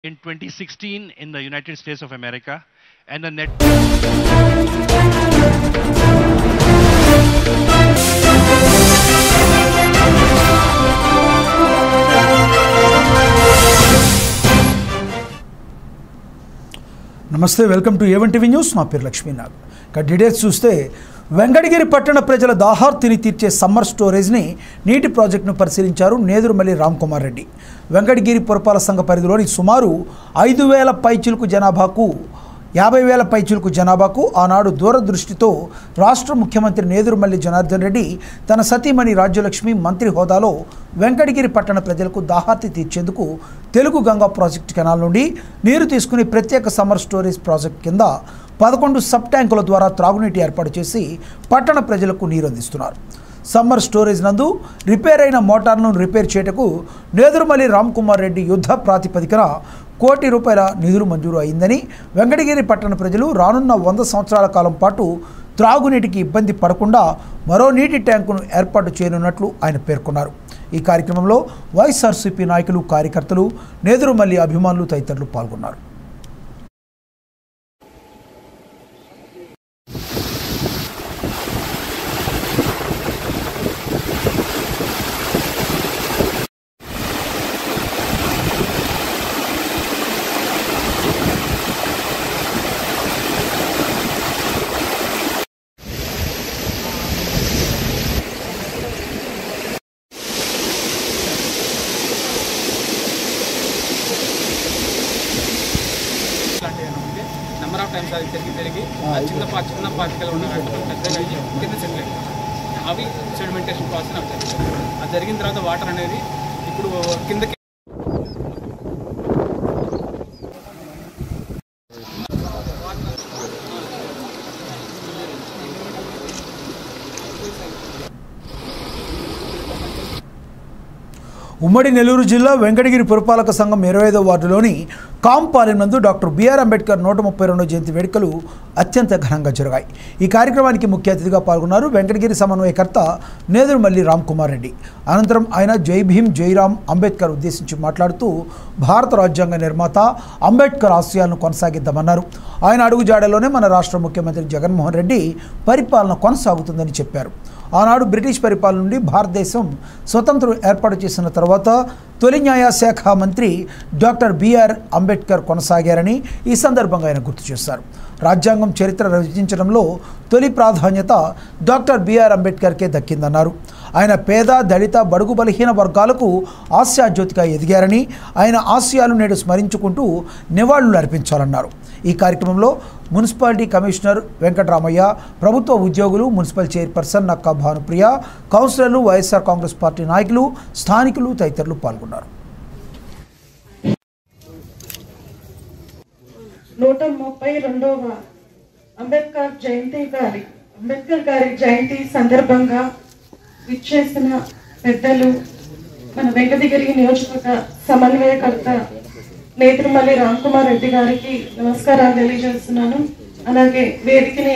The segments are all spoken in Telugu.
in 2016 in the United States of America, and the net. నమస్తే, welcome to A1 TV news. నా పేరు లక్ష్మీనాథ్. ఇక డీటెయిల్స్ చూస్తే వెంకటగిరి పట్టణ ప్రజల దాహార్తిని తీర్చే సమ్మర్ స్టోరేజ్ని నీటి ప్రాజెక్టును పరిశీలించారు నేదురుమల్లి రామ్కుమార్ రెడ్డి. వెంకటగిరి పురపాలక సంఘ పరిధిలోని సుమారు 5,000 పైచిలుకు జనాభాకు 50,000 పైచిలుకు జనాభాకు ఆనాడు దూరదృష్టితో రాష్ట్ర ముఖ్యమంత్రి నేదురుమల్లి జనార్దన్ రెడ్డి తన సతీమణి రాజ్యలక్ష్మి మంత్రి హోదాలో వెంకటగిరి పట్టణ ప్రజలకు దాహార్తి తీర్చేందుకు తెలుగు గంగా ప్రాజెక్టు కెనాల్ నుండి నీరు తీసుకుని ప్రత్యేక సమ్మర్ స్టోరేజ్ ప్రాజెక్టు కింద 11 సబ్ ట్యాంకుల ద్వారా త్రాగునీటి ఏర్పాటు చేసి పట్టణ ప్రజలకు నీరు అందిస్తున్నారు. సమ్మర్ స్టోరేజ్ నందు రిపేర్ అయిన మోటార్ను రిపేర్ చేయటకు నేదురుమల్లి రామ్కుమార్ రెడ్డి యుద్ధ ప్రాతిపదికన ₹1 కోటి నిధులు మంజూరు అయిందని, వెంకటగిరి పట్టణ ప్రజలు రానున్న 100 సంవత్సరాల కాలం పాటు త్రాగునీటికి ఇబ్బంది పడకుండా మరో నీటి ట్యాంకును ఏర్పాటు చేయనున్నట్లు ఆయన పేర్కొన్నారు. ఈ కార్యక్రమంలో వైఎస్ఆర్సీపీ నాయకులు, కార్యకర్తలు, నేదురుమల్లి అభిమానులు తదితరులు పాల్గొన్నారు. నెంబర్ ఆఫ్ టైమ్స్ అది తిరిగి చిన్న పార్టికల్ ఉన్న పెద్దగా అయ్యి కింద సెటిల్ అయ్యి అవి సెడిమెంటేషన్ ప్రాసెస్ అవుతాయి. అది జరిగిన తర్వాత వాటర్ అనేది ఇప్పుడు కిందకి ఉమ్మడి నెల్లూరు జిల్లా వెంకటగిరి పురపాలక సంఘం 25వ వార్డులోని కాంపాలెం నందు డాక్టర్ బిఆర్ అంబేద్కర్ 132వ జయంతి వేడుకలు అత్యంత ఘనంగా జరిగాయి. ఈ కార్యక్రమానికి ముఖ్య అతిథిగా పాల్గొన్నారు వెంకటగిరి సమన్వయకర్త నేదురుమల్లి రామ్కుమార్ రెడ్డి. అనంతరం ఆయన జై భీమ్ జై రామ్ అంబేద్కర్ ఉద్దేశించి మాట్లాడుతూ భారత రాజ్యాంగ నిర్మాత అంబేద్కర్ ఆశయాలను కొనసాగిద్దామన్నారు. ఆయన అడుగుజాడలోనే మన రాష్ట్ర ముఖ్యమంత్రి జగన్మోహన్ రెడ్డి పరిపాలన కొనసాగుతుందని చెప్పారు. ఆనాడు బ్రిటిష్ పరిపాలన నుండి భారతదేశం స్వతంత్రం ఏర్పాటు చేసిన తర్వాత తొలి న్యాయ శాఖ మంత్రి డాక్టర్ బిఆర్ అంబేద్కర్ కొనసాగారని ఈ సందర్భంగా ఆయన గుర్తు చేశారు. రాజ్యాంగం చరిత్ర రచించడంలో తొలి ప్రాధాన్యత డాక్టర్ బిఆర్ అంబేద్కర్కే దక్కిందన్నారు. ఆయన పేద, దళిత, బడుగు బలహీన వర్గాలకు ఆశాజ్యోతిగా ఎదిగారని, ఆయన ఆశయాలు నేడు స్మరించుకుంటూ నివాళులు అర్పించాలన్నారు. ఈ కార్యక్రమంలో మున్సిపాలిటీ కమిషనర్ వెంకటరామయ్య, ప్రభుత్వ ఉద్యోగులు, మున్సిపల్ చైర్పర్సన్ నక్కా భానుప్రియ, కౌన్సిలర్లు, వైఎస్ఆర్ కాంగ్రెస్ పార్టీ నాయకులు, స్థానికులు తదితరులు పాల్గొన్నారు. 132వ అంబేద్కర్ గారి జయంతి సందర్భంగా విచ్చేసిన పెద్దలు, మన వెంకటగిరి నియోజకవర్గ సమన్వయకర్త నేదురుమల్లి రామ్కుమార్ రెడ్డి గారికి నమస్కారాలు తెలియజేస్తున్నాను. అలాగే వేదికని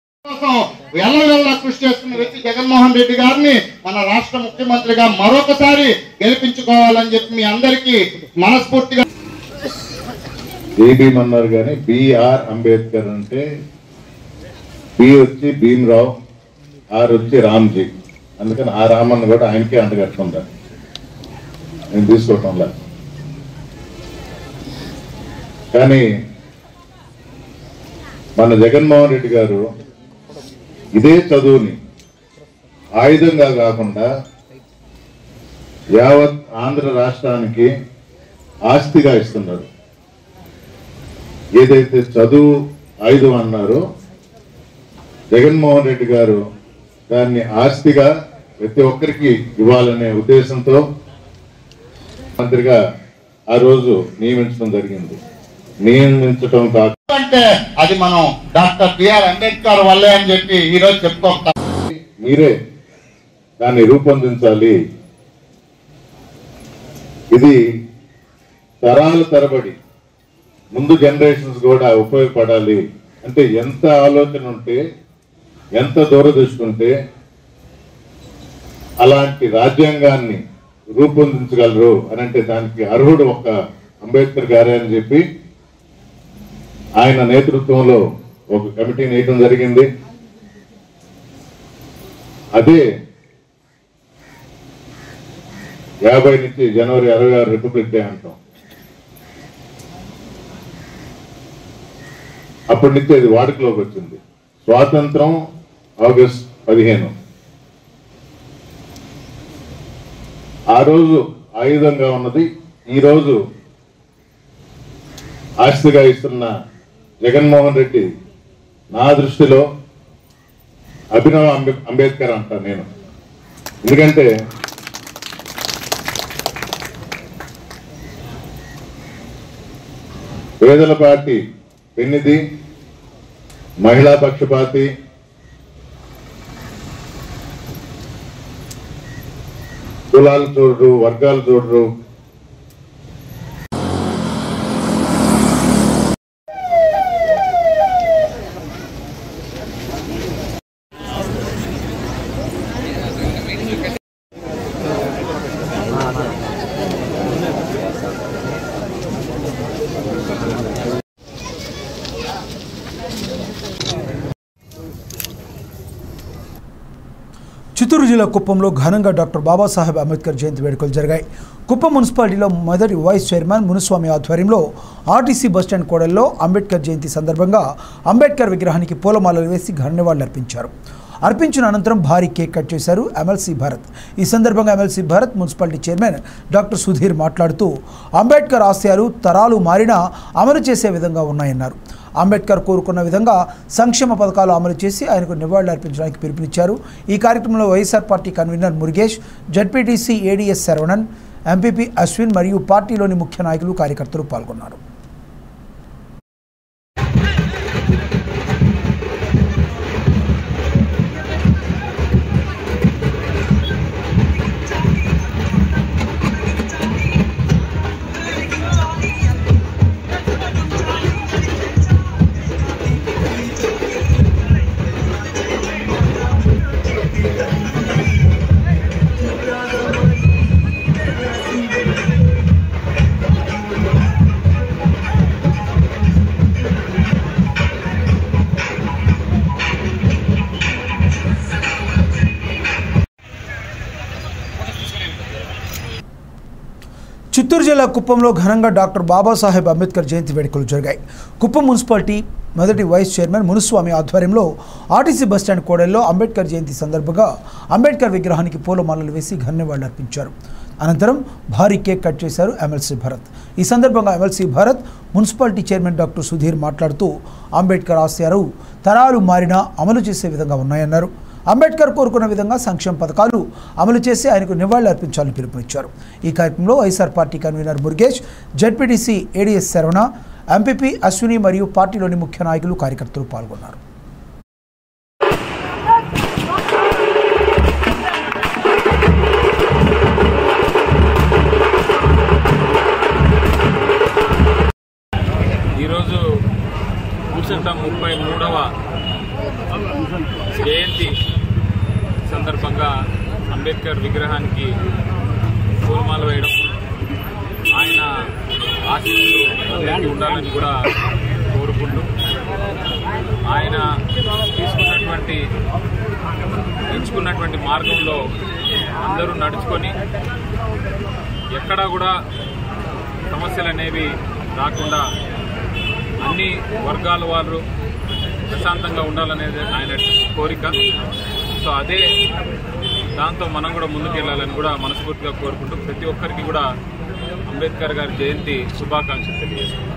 కృషి చేస్తున్న వ్యక్తి జగన్మోహన్ రెడ్డి గారిని మన రాష్ట్ర ముఖ్యమంత్రిగా మరొకసారి గెలిపించుకోవాలని చెప్పి మీ అందరికీ మనస్ఫూర్తిగా. భీమ్ అన్నారు కానీ బిఆర్ అంబేద్కర్ అంటే బి వచ్చి భీమ్రావ్, ఆర్ వచ్చి రామ్జీ, అందుకని ఆ రామన్న కూడా ఆయనకే అంటగట్టుకుందా నేను తీసుకోవటంలా. కానీ మన జగన్మోహన్ రెడ్డి గారు ఇదే చదువుని ఆయుధంగా కాకుండా యావత్ ఆంధ్ర రాష్ట్రానికి ఆస్తిగా ఇస్తున్నారు. ఏదైతే చదువు ఆయుధం అన్నారో జగన్మోహన్ రెడ్డి గారు దాన్ని ఆస్తిగా ప్రతి ఒక్కరికి ఇవ్వాలనే ఉద్దేశంతో మంత్రిగా ఆ రోజు నియమించడం జరిగింది. నియమించడం అంటే అది మనం డాక్టర్ బిఆర్ అంబేద్కర్ వల్లే అని చెప్పి ఈరోజు చెప్పుకోవాలి. మీరే దాన్ని రూపొందించాలి. ఇది తరాల తరబడి ముందు జనరేషన్స్ కూడా ఉపయోగపడాలి అంటే ఎంత ఆలోచన ఉంటే, ఎంత దూరదృష్టి ఉంటే అలాంటి రాజ్యాంగాన్ని రూపొందించగలరు అని అంటే దానికి అర్హుడు ఒక అంబేద్కర్ గారే అని చెప్పి ఆయన నేతృత్వంలో ఒక కమిటీని వేయడం జరిగింది. అదే 50 నుంచి జనవరి 26 రిపబ్లిక్ డే అంటాం. అప్పటి నుంచి అది వాడుకలోకి వచ్చింది. స్వాతంత్రం ఆగస్ట్ 15. ఆ రోజు ఆయుధంగా ఉన్నది ఈరోజు ఆస్తిగా ఇస్తున్న జగన్మోహన్ రెడ్డి నా దృష్టిలో అభినవ్ అంబేద్కర్ అంటాను నేను. ఎందుకంటే పేదల పార్టీ పెన్నిది, మహిళా పక్షపాతి, కులాలు చూడరు, వర్గాలు చూడరు. చిత్తూరు జిల్లా కుప్పంలో ఘనంగా డాక్టర్ బాబాసాహెబ్ అంబేద్కర్ జయంతి వేడుకలు జరిగాయి. కుప్పం మున్సిపాలిటీలో మొదటి వైస్ చైర్మన్ మునుస్వామి ఆధ్వర్యంలో ఆర్టీసీ బస్టాండ్ కూడల్లో అంబేద్కర్ జయంతి సందర్భంగా అంబేద్కర్ విగ్రహానికి పూలమాలలు వేసి ఘననివాళులర్పించారు. అర్పించిన అనంతరం భారీ కేక్ కట్ చేశారు ఎమ్మెల్సీ భరత్. ఈ సందర్భంగా MLC Bharat municipality chairman doctor Sudheer మాట్లాడుతూ అంబేద్కర్ ఆశయాలు తరాలు మారినా అమలు చేసే విధంగా ఉన్నాయన్నారు. అంబేద్కర్ కోరుకున్న విధంగా సంక్షేమ పథకాలు అమలు చేసి ఆయనకు నివాళులు అర్పించడానికి పిలుపునిచ్చారు. ఈ కార్యక్రమంలో YSR party convener Murugesh, ZPTC ADS Saravanan, MPP Ashwin మరియు పార్టీలోని ముఖ్య నాయకులు, కార్యకర్తలు పాల్గొన్నారు. చిత్తూరు జిల్లా కుప్పంలో ఘనంగా డాక్టర్ బాబాసాహెబ్ అంబేద్కర్ జయంతి వేడుకలు జరిగాయి. కుప్పం మున్సిపాలిటీ మొదటి వైస్ చైర్మన్ మునుస్వామి ఆధ్వర్యంలో ఆర్టీసీ బస్టాండ్ కూడల్లో అంబేద్కర్ జయంతి సందర్భంగా అంబేద్కర్ విగ్రహానికి పూలమాలలు వేసి ఘననివాళులు అర్పించారు. అనంతరం భారీ కేక్ కట్ చేశారు ఎమ్మెల్సీ భరత్. ఈ సందర్భంగా MLC Bharat, municipality chairman doctor Sudheer మాట్లాడుతూ అంబేద్కర్ ఆశయాలు తరాలు మారినా అమలు చేసే విధంగా ఉన్నాయన్నారు. అంబేద్కర్ కోరుకున్న విధంగా సంక్షేమ పథకాలు అమలు చేసి ఆయనకు నివాళులు అర్పించాలని పిలుపునిచ్చారు. ఈ కార్యక్రమంలో YSR party convener Murugesh, ZPTC ADS Saravana, MPP Ashwini మరియు పార్టీలోని ముఖ్య నాయకులు, కార్యకర్తలు పాల్గొన్నారు. ఈరోజు 133వ జయంతి సందర్భంగా అంబేద్కర్ విగ్రహానికి పూలమాల వేయడం, ఆయన ఆశీస్సులు అందరికీ ఉండాలని కూడా కోరుకుంటూ ఆయన ఎంచుకున్నటువంటి మార్గంలో అందరూ నడుచుకొని ఎక్కడా కూడా సమస్యలు అనేవి రాకుండా అన్ని వర్గాల వారు ప్రశాంతంగా ఉండాలనేది ఆయన కోరిక. సో అదే దాంతో మనం కూడా ముందుకెళ్లాలని కూడా మనస్ఫూర్తిగా కోరుకుంటూ ప్రతి ఒక్కరికి కూడా అంబేద్కర్ గారి జయంతి శుభాకాంక్షలు తెలియజేస్తున్నాం.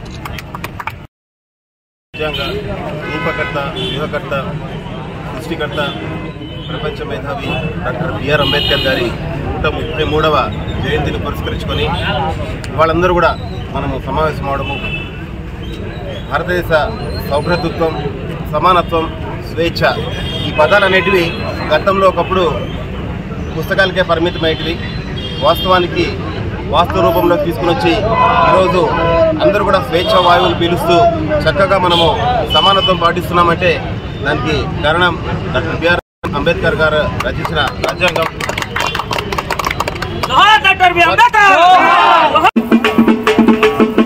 రూపకర్త, వ్యూహకర్త, సృష్టికర్త, ప్రపంచ మేధావి డాక్టర్ బిఆర్ అంబేద్కర్ గారి 133వ జయంతిని పురస్కరించుకొని వాళ్ళందరూ కూడా మనము సమావేశం అవడము, భారతదేశ సౌభ్రతత్వం, సమానత్వం, స్వేచ్ఛ ఈ పదాలు అనేటివి గతంలో ఒకప్పుడు పుస్తకాలకే పరిమితమైనవి. వాస్తవానికి వాస్తవ రూపంలో తీసుకుని వచ్చి ఈరోజు అందరూ కూడా స్వేచ్ఛ వాయువులు పీలుస్తూ చక్కగా మనము సమానత్వం పాటిస్తున్నామంటే దానికి కారణం డాక్టర్ బిఆర్ అంబేద్కర్ గారు రచించిన రాజ్యాంగం. డాక్టర్ బిఆర్ అంబేద్కర్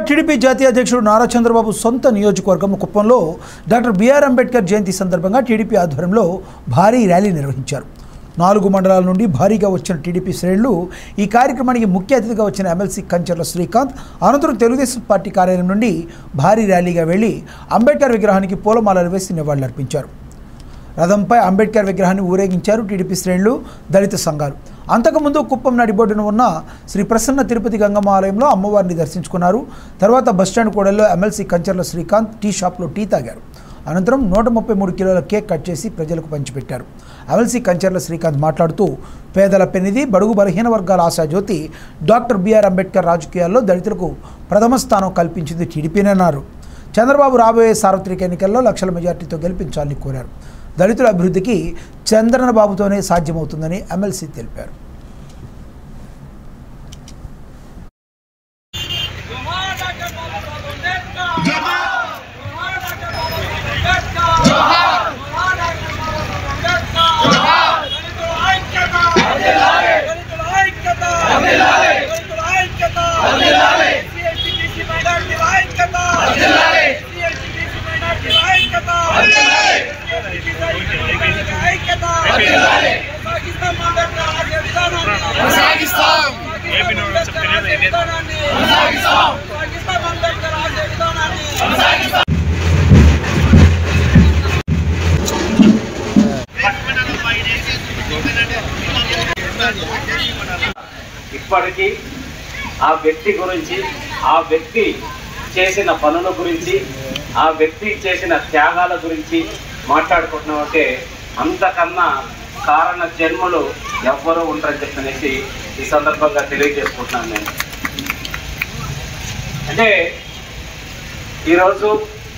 టీడీపీ జాతీయ అధ్యక్షుడు నారా చంద్రబాబు సొంత నియోజకవర్గం కుప్పంలో డాక్టర్ బిఆర్ అంబేద్కర్ జయంతి సందర్భంగా టీడీపీ ఆధ్వర్యంలో భారీ ర్యాలీ నిర్వహించారు. 4 మండలాల నుండి భారీగా వచ్చిన టీడీపీ శ్రేణులు ఈ కార్యక్రమానికి ముఖ్య అతిథిగా వచ్చిన ఎమ్మెల్సీ కంచర్ల శ్రీకాంత్ అనంతరం తెలుగుదేశం పార్టీ కార్యాలయం నుండి భారీ ర్యాలీగా వెళ్లి అంబేద్కర్ విగ్రహానికి పూలమాలలు వేసి నివాళులర్పించారు. రథంపై అంబేద్కర్ విగ్రహాన్ని ఊరేగించారు టీడీపీ శ్రేణులు, దళిత సంఘాలు. అంతకుముందు కుప్పం నడిబొడ్డున ఉన్న శ్రీ ప్రసన్న తిరుపతి గంగమ్మ ఆలయంలో అమ్మవారిని దర్శించుకున్నారు. తర్వాత బస్టాండ్ కూడల్లో ఎమ్మెల్సీ కంచర్ల శ్రీకాంత్ టీ షాప్లో టీ తాగారు. అనంతరం 133 కిలోల కేక్ కట్ చేసి ప్రజలకు పంచిపెట్టారు. ఎమ్మెల్సీ కంచర్ల శ్రీకాంత్ మాట్లాడుతూ పేదల పెన్నిధి, బడుగు బలహీన వర్గాల ఆశాజ్యోతి డాక్టర్ బిఆర్ అంబేద్కర్ రాజకీయాల్లో దళితులకు ప్రథమ స్థానం కల్పించింది టీడీపీనన్నారు. చంద్రబాబు రాబోయే సార్వత్రిక ఎన్నికల్లో లక్షల మెజార్టీతో గెలిపించాలని కోరారు. దళితుల అభివృద్ధికి చంద్రబాబుతోనే సాధ్యమవుతుందని ఎమ్మెల్సీ తెలిపారు. ఇప్పటికీ ఆ వ్యక్తి గురించి, ఆ వ్యక్తి చేసిన పనుల గురించి, ఆ వ్యక్తి చేసిన త్యాగాల గురించి మాట్లాడుకుంటున్నామంటే అంతకన్నా కారణ జన్మలు ఎవ్వరూ ఉంటారని చెప్పనేసి ఈ సందర్భంగా తెలియజేసుకుంటున్నాను. నేను అంటే ఈరోజు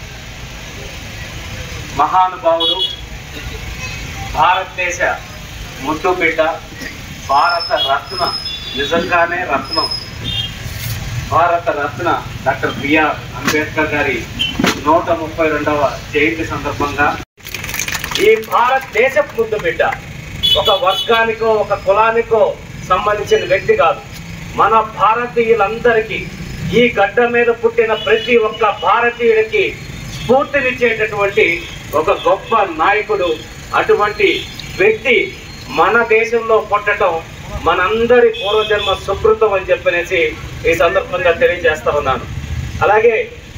మహానుభావుడు, భారతదేశ ముద్దుబిడ్డ, భారత రత్న, నిజంగానే రత్నం, భారత రత్న డాక్టర్ బిఆర్ అంబేద్కర్ గారి 132వ జయంతి సందర్భంగా ఈ భారతదేశ ముద్దుబిడ్డ ఒక వర్గానికో ఒక కులానికో సంబంధించిన వ్యక్తి కాదు. మన భారతీయులందరికీ, ఈ గడ్డ మీద పుట్టిన ప్రతి ఒక్క భారతీయుడికి స్ఫూర్తినిచ్చేటటువంటి ఒక గొప్ప నాయకుడు. అటువంటి వ్యక్తి మన దేశంలో పుట్టడం మనందరి పూర్వజన్మ సుకృతం అని చెప్పనేసి ఈ సందర్భంగా తెలియజేస్తా ఉన్నాను. అలాగే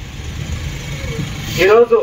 ఈరోజు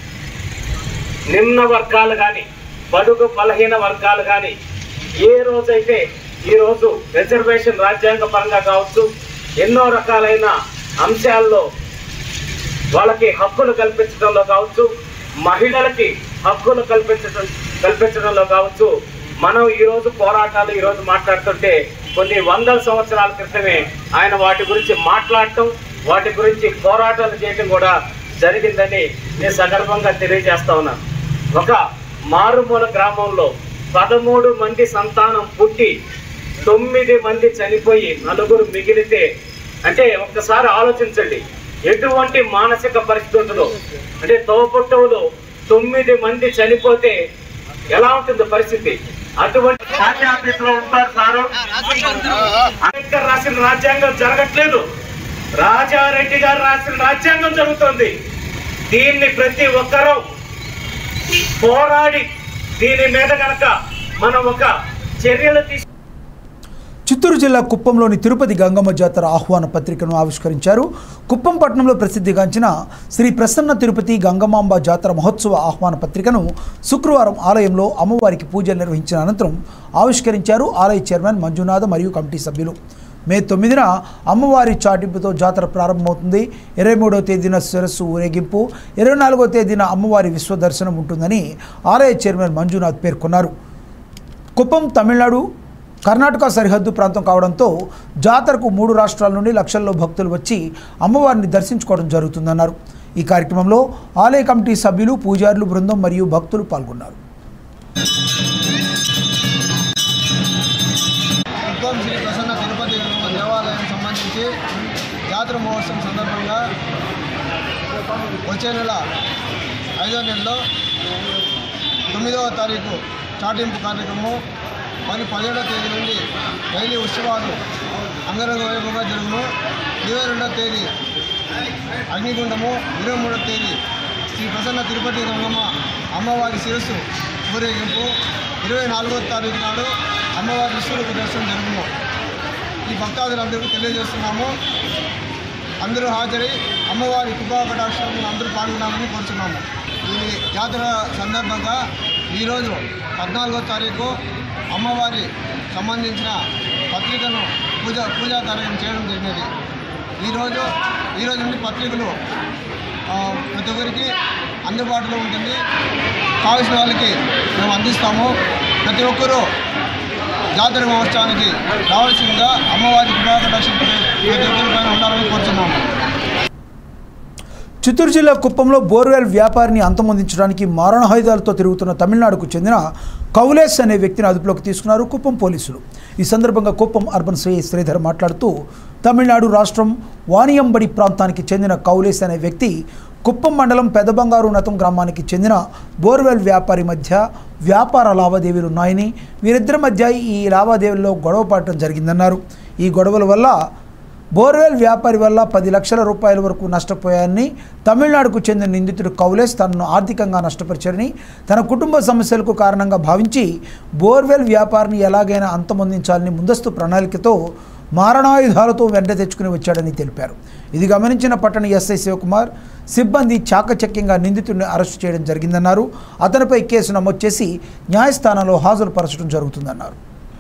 నిమ్న వర్గాలు కానీ, బడుగు బలహీన వర్గాలు కానీ ఏ రోజైతే ఈరోజు రిజర్వేషన్ రాజ్యాంగ పరంగా కావచ్చు, ఎన్నో రకాలైన అంశాల్లో వాళ్ళకి హక్కులు కల్పించడంలో కావచ్చు, మహిళలకి హక్కులు కల్పించడంలో కావచ్చు, మనం ఈరోజు పోరాటాలు ఈరోజు మాట్లాడుతుంటే కొన్ని వందల సంవత్సరాల క్రితమే ఆయన వాటి గురించి మాట్లాడటం, వాటి గురించి పోరాటాలు చేయటం కూడా జరిగిందని నేను సందర్భంగా తెలియజేస్తా ఉన్నాను. ఒక మారుమూల గ్రామంలో 13 మంది సంతానం పుట్టి 9 మంది చనిపోయి 4 మిగిలితే అంటే ఒక్కసారి ఆలోచించండి, ఎటువంటి మానసిక పరిస్థితులు. అంటే తోబుట్టువులు 9 మంది చనిపోతే ఎలా ఉంటుంది పరిస్థితి? అటువంటి ఆఫీసులో ఉంటారు సారు. అంబేద్కర్ రాసిన రాజ్యాంగం జరగట్లేదు, రాజారెడ్డి గారు రాసిన రాజ్యాంగం జరుగుతుంది. దీన్ని ప్రతి ఒక్కరూ పోరాడి దీని మీద కనుక మనం ఒక చర్యలు చిత్తూరు జిల్లా కుప్పంలోని తిరుపతి గంగమ్మ జాతర ఆహ్వాన పత్రికను ఆవిష్కరించారు. కుప్పం పట్టణంలో ప్రసిద్ధిగాంచిన శ్రీ ప్రసన్న తిరుపతి గంగమాంబ జాతర మహోత్సవ ఆహ్వాన పత్రికను శుక్రవారం ఆలయంలో అమ్మవారికి పూజలు నిర్వహించిన అనంతరం ఆవిష్కరించారు ఆలయ చైర్మన్ మంజునాథ్ మరియు కమిటీ సభ్యులు. మే 9న అమ్మవారి చాటింపుతో జాతర ప్రారంభమవుతుంది. 23వ తేదీన శిరస్సు ఊరేగింపు, 24వ తేదీన అమ్మవారి విశ్వదర్శనం ఉంటుందని ఆలయ చైర్మన్ మంజునాథ్ పేర్కొన్నారు. కుప్పం తమిళనాడు కర్ణాటక సరిహద్దు ప్రాంతం కావడంతో జాతరకు 3 రాష్ట్రాల నుండి లక్షల్లో భక్తులు వచ్చి అమ్మవారిని దర్శించుకోవడం జరుగుతుందన్నారు. ఈ కార్యక్రమంలో ఆలయ కమిటీ సభ్యులు, పూజారులు బృందం మరియు భక్తులు పాల్గొన్నారు. కుప్పం శ్రీ ప్రసన్న తిరుపతి దేవాలయం సంబంధించి జాతర మహోత్సవం సందర్భంగా వచ్చే నెల 5వ నెలలో 9వ తారీఖు చాటింపు కార్యక్రమం మరి 17వ తేదీ నుండి డైలీ ఉత్సవాలు అంగరంగ వైభవంగా జరుగును. 22వ తేదీ అగ్నిగుండము 23వ తేదీ శ్రీ ప్రసన్న తిరుపతి గంగమ్మ అమ్మవారి శిరస్సు ఊరేగింపు 24వ తారీఖు నాడు అమ్మవారి విశ్వరూప దర్శనం జరుగును. ఈ భక్తాదులందరికీ తెలియజేస్తున్నాము. అందరూ హాజరై అమ్మవారి కృపా కటాక్షంలో అందరూ పాల్గొనాలని కోరుతున్నాము. ఈ జాతర సందర్భంగా ఈరోజు 14వ తారీఖు అమ్మవారి సంబంధించిన పత్రికను పూజా కార్యం చేయడం జరిగినది. ఈరోజు నుండి పత్రికలు ప్రతి ఒక్కరికి అందుబాటులో ఉంటుంది. కావాల్సిన వాళ్ళకి మేము అందిస్తాము. ప్రతి ఒక్కరూ జాతర మహోత్సవానికి రావాల్సిందిగా అమ్మవారి కృపాకటాక్షం ప్రతి ఒక్కరిపైన ఉండాలని కోరుతున్నాము. చిత్తూరు జిల్లా కుప్పంలో బోర్వెల్ వ్యాపారిని అంతమొందించడానికి మారణాయుధాలతో తిరుగుతున్న తమిళనాడుకు చెందిన కౌలేష్ అనే వ్యక్తిని అదుపులోకి తీసుకున్నారు కుప్పం పోలీసులు. ఈ సందర్భంగా కుప్పం అర్బన్ సిఐ శ్రీధర్ మాట్లాడుతూ తమిళనాడు రాష్ట్రం వానియంబడి ప్రాంతానికి చెందిన కౌలేష్ అనే వ్యక్తి కుప్పం మండలం పెదబంగారు నతం గ్రామానికి చెందిన బోర్వెల్ వ్యాపారి మధ్య వ్యాపార లావాదేవీలు ఉన్నాయని, వీరిద్దరి మధ్య ఈ లావాదేవీల్లో గొడవ పడటం జరిగిందన్నారు. ఈ గొడవల వల్ల బోర్వెల్ వ్యాపారి వల్ల 10 లక్షల రూపాయల వరకు నష్టపోయారని, తమిళనాడుకు చెందిన నిందితుడు కౌలేష్ తనను ఆర్థికంగా నష్టపరిచారని, తన కుటుంబ సమస్యలకు కారణంగా భావించి బోర్వెల్ వ్యాపారిని ఎలాగైనా అంతమొందించాలని ముందస్తు ప్రణాళికతో మారణాయుధాలతో వెంట తెచ్చుకుని వచ్చాడని తెలిపారు. ఇది గమనించిన పట్టణ ఎస్ఐ శివకుమార్ సిబ్బంది చాకచక్యంగా నిందితుడిని అరెస్టు చేయడం జరిగిందన్నారు. అతనిపై కేసు నమోదు చేసి న్యాయస్థానంలో హాజరుపరచడం జరుగుతుందన్నారు.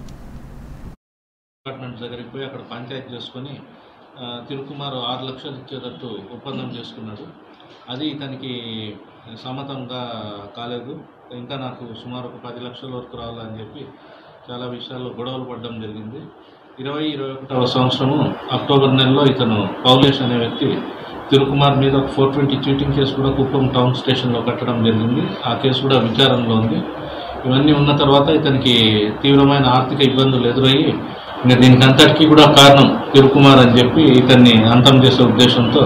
దగ్గరికి పోయి అక్కడ పంచాయతీ చేసుకొని తిరుకుమార్ 6 లక్షలు ఇచ్చేటట్టు ఒప్పందం చేసుకున్నాడు. అది ఇతనికి సమ్మతంగా కాలేదు. ఇంకా నాకు సుమారు ఒక 10 లక్షల వరకు రావాలని చెప్పి చాలా విషయాల్లో గొడవలు పడడం జరిగింది. 2021వ సంవత్సరము అక్టోబర్ నెలలో ఇతను కౌలేష్ అనే వ్యక్తి తిరుకుమార్ మీద ఒక 420 చీటింగ్ కేసు కూడా కుప్పం టౌన్ స్టేషన్లో కట్టడం జరిగింది. ఆ కేసు కూడా విచారణలో ఉంది. ఇవన్నీ ఉన్న తర్వాత ఇతనికి తీవ్రమైన ఆర్థిక ఇబ్బందులు ఎదురయ్యి దీనికి అంతటికీ కూడా కారణం తిరుకుమార్ అని చెప్పి ఇతన్ని అంతం చేసే ఉద్దేశంతో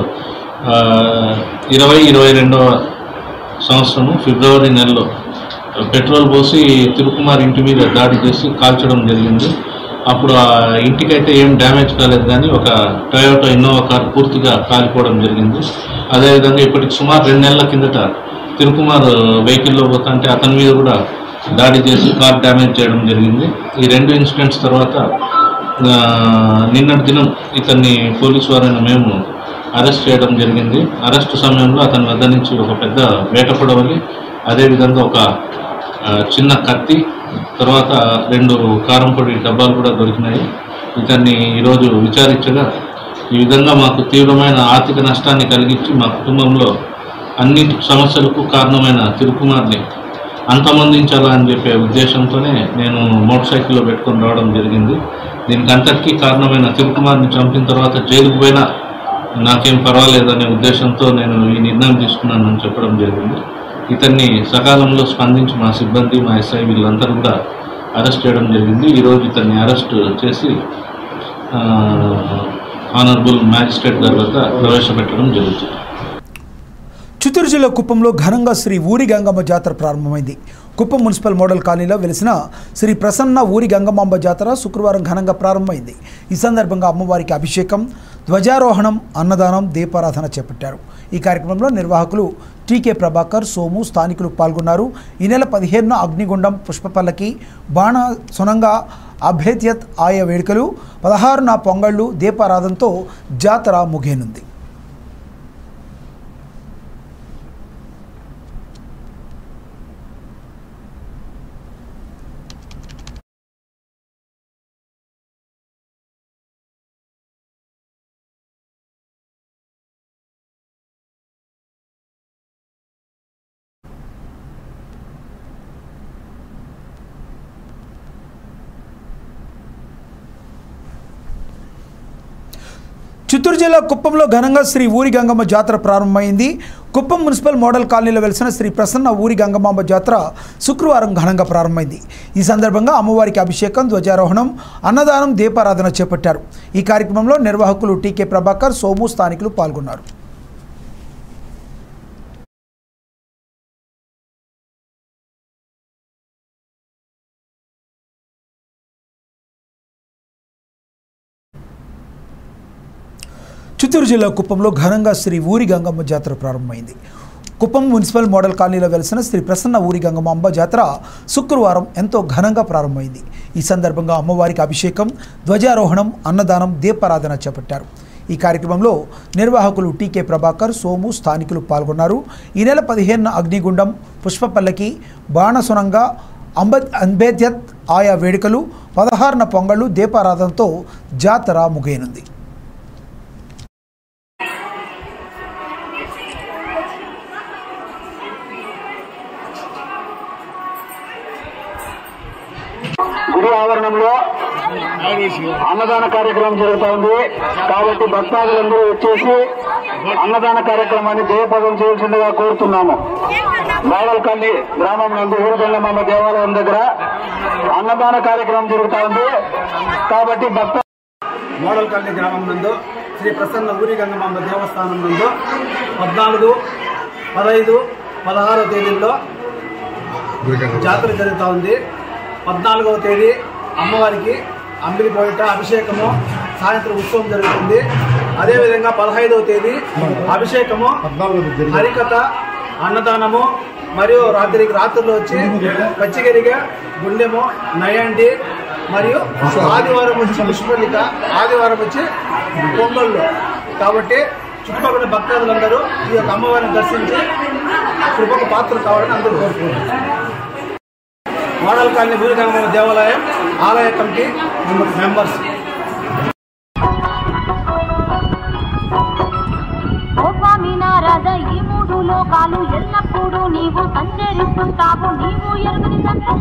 2022వ సంవత్సరము ఫిబ్రవరి నెలలో పెట్రోల్ పోసి తిరుకుమార్ ఇంటి మీద దాడి చేసి కాల్చడం జరిగింది. అప్పుడు ఆ ఇంటికైతే ఏం డ్యామేజ్ కాలేదు, కానీ ఒక టొయోటా ఇన్నోవా కార్ పూర్తిగా కాలిపోవడం జరిగింది. అదేవిధంగా ఇప్పటికి సుమారు 2 నెలల కిందట తిరుకుమార్ వెహికల్లో పోతుంటే అతని మీద కూడా దాడి చేసి కార్ డ్యామేజ్ చేయడం జరిగింది. ఈ 2 ఇన్సిడెంట్స్ తర్వాత నిన్నటి దినం ఇతన్ని పోలీసు వారైన మేము అరెస్ట్ చేయడం జరిగింది. అరెస్టు సమయంలో అతని వద్ద నుంచి ఒక పెద్ద వేట పొడవలి, అదేవిధంగా ఒక చిన్న కత్తి, తర్వాత 2 కారం పొడి డబ్బాలు కూడా దొరికినాయి. ఇతన్ని ఈరోజు విచారించగా ఈ విధంగా మాకు తీవ్రమైన ఆర్థిక నష్టాన్ని కలిగించి మా కుటుంబంలో అన్ని సమస్యలకు కారణమైన తిరుకుమార్ని అంతమొందించాలని చెప్పే ఉద్దేశంతోనే నేను మోటార్ సైకిల్లో పెట్టుకొని రావడం జరిగింది. దీనికి అంతటికీ కారణమైన తిరుకుమార్ని చంపిన తర్వాత జైలుకు పోయినా నాకేం పర్వాలేదనే ఉద్దేశంతో నేను ఈ నిర్ణయం తీసుకున్నానని చెప్పడం జరిగింది. ఇతన్ని సకాలంలో స్పందించి మా సిబ్బంది, మా ఎస్ఐ వీళ్ళందరూ కూడా అరెస్ట్ చేయడం జరిగింది. ఈరోజు ఇతన్ని అరెస్ట్ చేసి ఆనరబుల్ మ్యాజిస్ట్రేట్ గారి వద్ద ప్రవేశపెట్టడం జరుగుతుంది. చిత్తూరు జిల్లా కుప్పంలో ఘనంగా శ్రీ ఊరి గంగమ్మ జాతర ప్రారంభమైంది. కుప్పం మున్సిపల్ మోడల్ కాలనీలో వెలిసిన శ్రీ ప్రసన్న ఊరి గంగమాంబ జాతర శుక్రవారం ఘనంగా ప్రారంభమైంది. ఈ సందర్భంగా అమ్మవారికి అభిషేకం, ధ్వజారోహణం, అన్నదానం, దీపారాధన చేపట్టారు. ఈ కార్యక్రమంలో నిర్వాహకులు టీకే ప్రభాకర్, సోము, స్థానికులు పాల్గొన్నారు. ఈ నెల 15న అగ్నిగుండం, పుష్పపల్లకి, బాణ సునంగా, అభేద్యత్ ఆయ వేడుకలు, 16న పొంగళ్ళు, దీపారాధనతో జాతర ముగియనుంది. చిత్తూరు జిల్లా కుప్పంలో ఘనంగా శ్రీ ఊరి గంగమ్మ జాతర ప్రారంభమైంది. కుప్పం మున్సిపల్ మోడల్ కాలనీలో వెలిసిన శ్రీ ప్రసన్న ఊరి గంగమాంబ జాతర శుక్రవారం ఘనంగా ప్రారంభమైంది. ఈ సందర్భంగా అమ్మవారికి అభిషేకం, ధ్వజారోహణం, అన్నదానం, దీపారాధన చేపట్టారు. ఈ కార్యక్రమంలో నిర్వాహకులు టీకే ప్రభాకర్, సోము, స్థానికులు పాల్గొన్నారు. చిత్తూరు జిల్లా కుప్పంలో ఘనంగా శ్రీ ఊరి గంగమ్మ జాతర ప్రారంభమైంది. కుప్పం మున్సిపల్ మోడల్ కాలనీలో వెలిసిన శ్రీ ప్రసన్న ఊరి గంగమ్మ అంబ జాతర శుక్రవారం ఎంతో ఘనంగా ప్రారంభమైంది. ఈ సందర్భంగా అమ్మవారికి అభిషేకం, ధ్వజారోహణం, అన్నదానం, దీపారాధన చేపట్టారు. ఈ కార్యక్రమంలో నిర్వాహకులు టీకే ప్రభాకర్, సోము, స్థానికులు పాల్గొన్నారు. ఈ నెల 15న అగ్నిగుండం, పుష్పపల్లకి, బాణసునంగా, అంబేద్యత్ ఆయా వేడుకలు, 16న పొంగళ్ళు, దీపారాధనతో జాతర ముగియనుంది. గుడి ఆవరణంలో అన్నదాన కార్యక్రమం జరుగుతోంది కాబట్టి భక్తాదులందరూ వచ్చేసి అన్నదాన కార్యక్రమాన్ని జయప్రదం చేయాల్సిందిగా కోరుతున్నాము. బావల్కల్లి గ్రామం నందు ఊరుగంగమ్మ దేవాలయం దగ్గర అన్నదాన కార్యక్రమం జరుగుతోంది కాబట్టి మోడల్కల్లి గ్రామం నందు శ్రీ ప్రసన్న ఊరి గంగమ్మ దేవస్థానం నందు 14, 15, 16వ తేదీల్లో జాతర జరుగుతూ ఉంది. 14వ తేదీ అమ్మవారికి అంబిలి పోయిట అభిషేకము, సాయంత్రం ఉత్సవం జరుగుతుంది. అదేవిధంగా 15వ తేదీ అభిషేకము, హరికథ, అన్నదానము మరియు రాత్రిలో వచ్చి పచ్చిగరిగా గుండెము, నయండి మరియు ఆదివారం వచ్చి పుష్పలిక, ఆదివారం వచ్చి పొంగళ్ళు. కాబట్టి చుట్టుపక్కల భక్తులందరూ ఈ యొక్క అమ్మవారిని దర్శించి కృపకు పాత్రలు కావాలని అందరూ కోరుకుంటున్నారు. మోడల్ కాలనీ ఊరి గంగమ్మ దేవాలయం ఆలయ కమిటీ మెంబర్స్. ఓ స్వామి నారద, ఈ 3 లోకాలు ఎల్లప్పుడూ నీవు సంచరిస్తుంటావు. నీవు ఎరుగని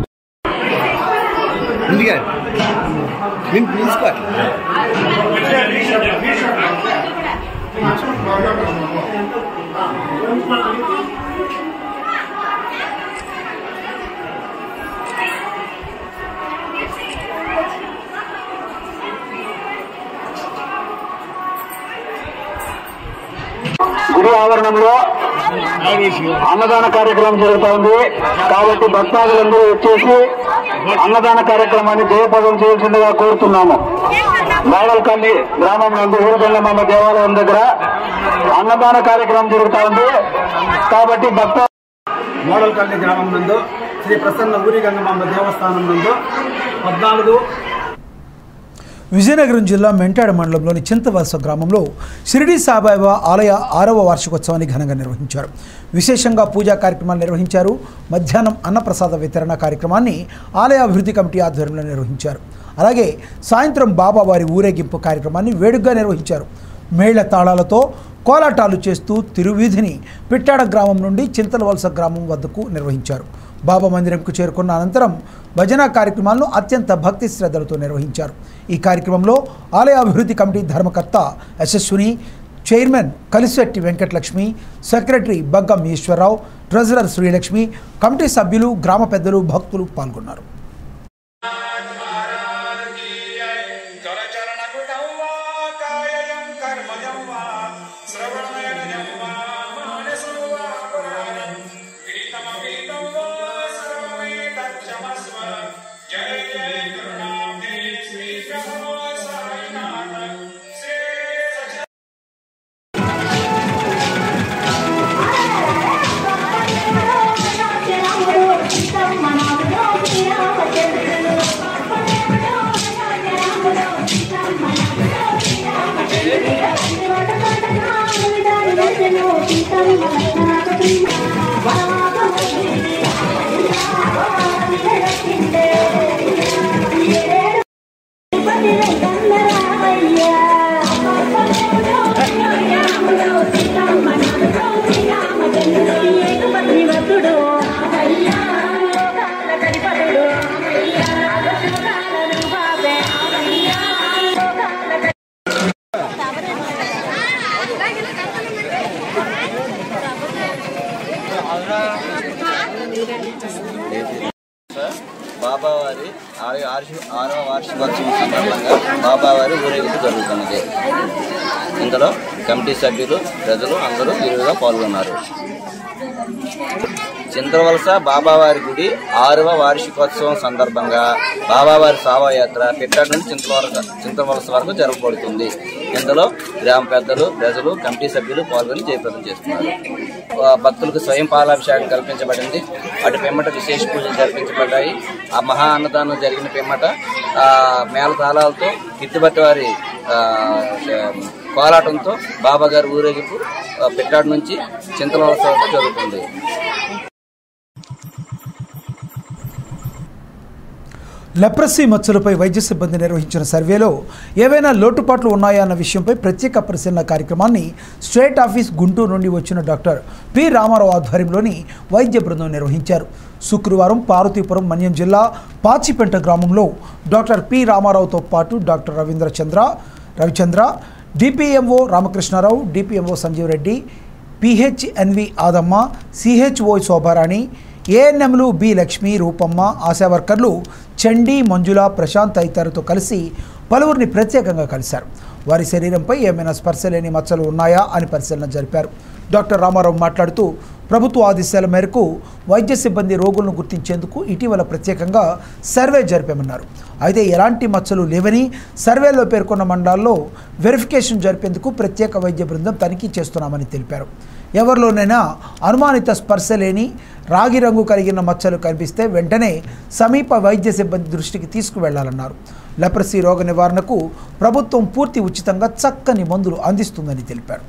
గుడి ఆవరణంలో అన్నదాన కార్యక్రమం జరుగుతోంది కాబట్టి భక్తాదులందరూ వచ్చేసి అన్నదాన కార్యక్రమాన్ని జయప్రదం చేయాల్సిందిగా కోరుతున్నాము. బావల్కల్లి గ్రామం నందు ఊరుగంగమ్మ దేవాలయం దగ్గర అన్నదాన కార్యక్రమం జరుగుతోంది కాబట్టి మోడల్కల్లి గ్రామం నందు శ్రీ ప్రసన్న ఊరి గంగమ్మ దేవస్థానం నందు 14. విజయనగరం జిల్లా మెంటాడ మండలంలోని చింతవలస గ్రామంలో షిరిడి సాయిబాబా ఆలయ 6వ వార్షికోత్సవాన్ని ఘనంగా నిర్వహించారు. విశేషంగా పూజా కార్యక్రమాలు నిర్వహించారు. మధ్యాహ్నం అన్నప్రసాద వితరణ కార్యక్రమాన్ని ఆలయ అభివృద్ధి కమిటీ ఆధ్వర్యంలో నిర్వహించారు. అలాగే సాయంత్రం బాబావారి ఊరేగింపు కార్యక్రమాన్ని వేడుకగా నిర్వహించారు. మేళ్ల తాళాలతో కోలాటాలు చేస్తూ తిరువీధిని పిట్టాడ గ్రామం నుండి చింతలవలస గ్రామం వద్దకు నిర్వహించారు. బాబా మందిరంకు చేరుకున్న అనంతరం భజన కార్యక్రమాలను అత్యంత భక్తి శ్రద్ధలతో నిర్వహించారు. ఈ కార్యక్రమంలో ఆలయ అభివృద్ధి కమిటీ ధర్మకర్త Yashaswini, chairman Kalisetti Venkatalakshmi, secretary Baggam Eswararao, treasurer Srilakshmi, committee సభ్యులు, గ్రామ పెద్దలు, భక్తులు పాల్గొన్నారు. బాబావారి 6వ వార్షికోత్సవం సందర్భంగా బాబావారి ఊరేగింపు జరుగుతున్నది. ఇందులో కమిటీ సభ్యులు, ప్రజలు అందరూ విరివిగా పాల్గొన్నారు. చింతవలస బాబావారి గుడి 6వ వార్షికోత్సవం సందర్భంగా బాబావారి శోభాయాత్ర పిట్టాడ నుండి చింతవలస వరకు జరగబడుతుంది. ఇందులో గ్రామ పెద్దలు, ప్రజలు, కమిటీ సభ్యులు పాల్గొని జయప్రదం చేస్తున్నారు. భక్తులకు స్వయం పాలాభిషేకం కల్పించబడింది. అటు పిమ్మట విశేష పూజలు జరిపించబడ్డాయి. ఆ మహా అన్నదానం జరిగిన పిమ్మట మేళతాళాలతో కిట్టుబట్టి వారి కోలాటంతో బాబా గారి ఊరేగింపు పిట్టాడు నుంచి చింతల జరుగుతుంది. లెప్రసీ మచ్చలపై వైద్య సిబ్బంది నిర్వహించిన సర్వేలో ఏవైనా లోటుపాట్లు ఉన్నాయా అన్న విషయంపై ప్రత్యేక పరిశీలన కార్యక్రమాన్ని స్టేట్ ఆఫీస్ గుంటూరు నుండి వచ్చిన డాక్టర్ పి రామారావు ఆధ్వర్యంలోని వైద్య బృందం నిర్వహించారు. శుక్రవారం పార్వతీపురం మన్యం జిల్లా పాచిపెంట గ్రామంలో డాక్టర్ పి రామారావుతో పాటు doctor Ravichandra, DPMO Ramakrishnarao, DPMO Sanjeev Reddy, PHNV Adamma, CHO Shobharani, ఏఎన్ఎంలు బి లక్ష్మి, రూపమ్మ, ఆశా వర్కర్లు చండీ, మంజుల, ప్రశాంత్ తదితరులతో కలిసి పలువురిని ప్రత్యేకంగా కలిశారు. వారి శరీరంపై ఏమైనా స్పర్శ లేని మచ్చలు ఉన్నాయా అని పరిశీలన జరిపారు. డాక్టర్ రామారావు మాట్లాడుతూ ప్రభుత్వ ఆదేశాల మేరకు వైద్య సిబ్బంది రోగులను గుర్తించేందుకు ఇటీవల ప్రత్యేకంగా సర్వే జరిపామన్నారు. అయితే ఎలాంటి మచ్చలు లేవని సర్వేలో పేర్కొన్న మండలాల్లో వెరిఫికేషన్ జరిపేందుకు ప్రత్యేక వైద్య బృందం తనిఖీ చేస్తున్నామని తెలిపారు. ఎవరిలోనైనా అనుమానిత స్పర్శ లేని రాగి రంగు కలిగిన మచ్చలు కనిపిస్తే వెంటనే సమీప వైద్య సిబ్బంది దృష్టికి తీసుకువెళ్లాలన్నారు. లెప్రసీ రోగ నివారణకు ప్రభుత్వం పూర్తి ఉచితంగా చక్కని మందులు అందిస్తుందని తెలిపారు.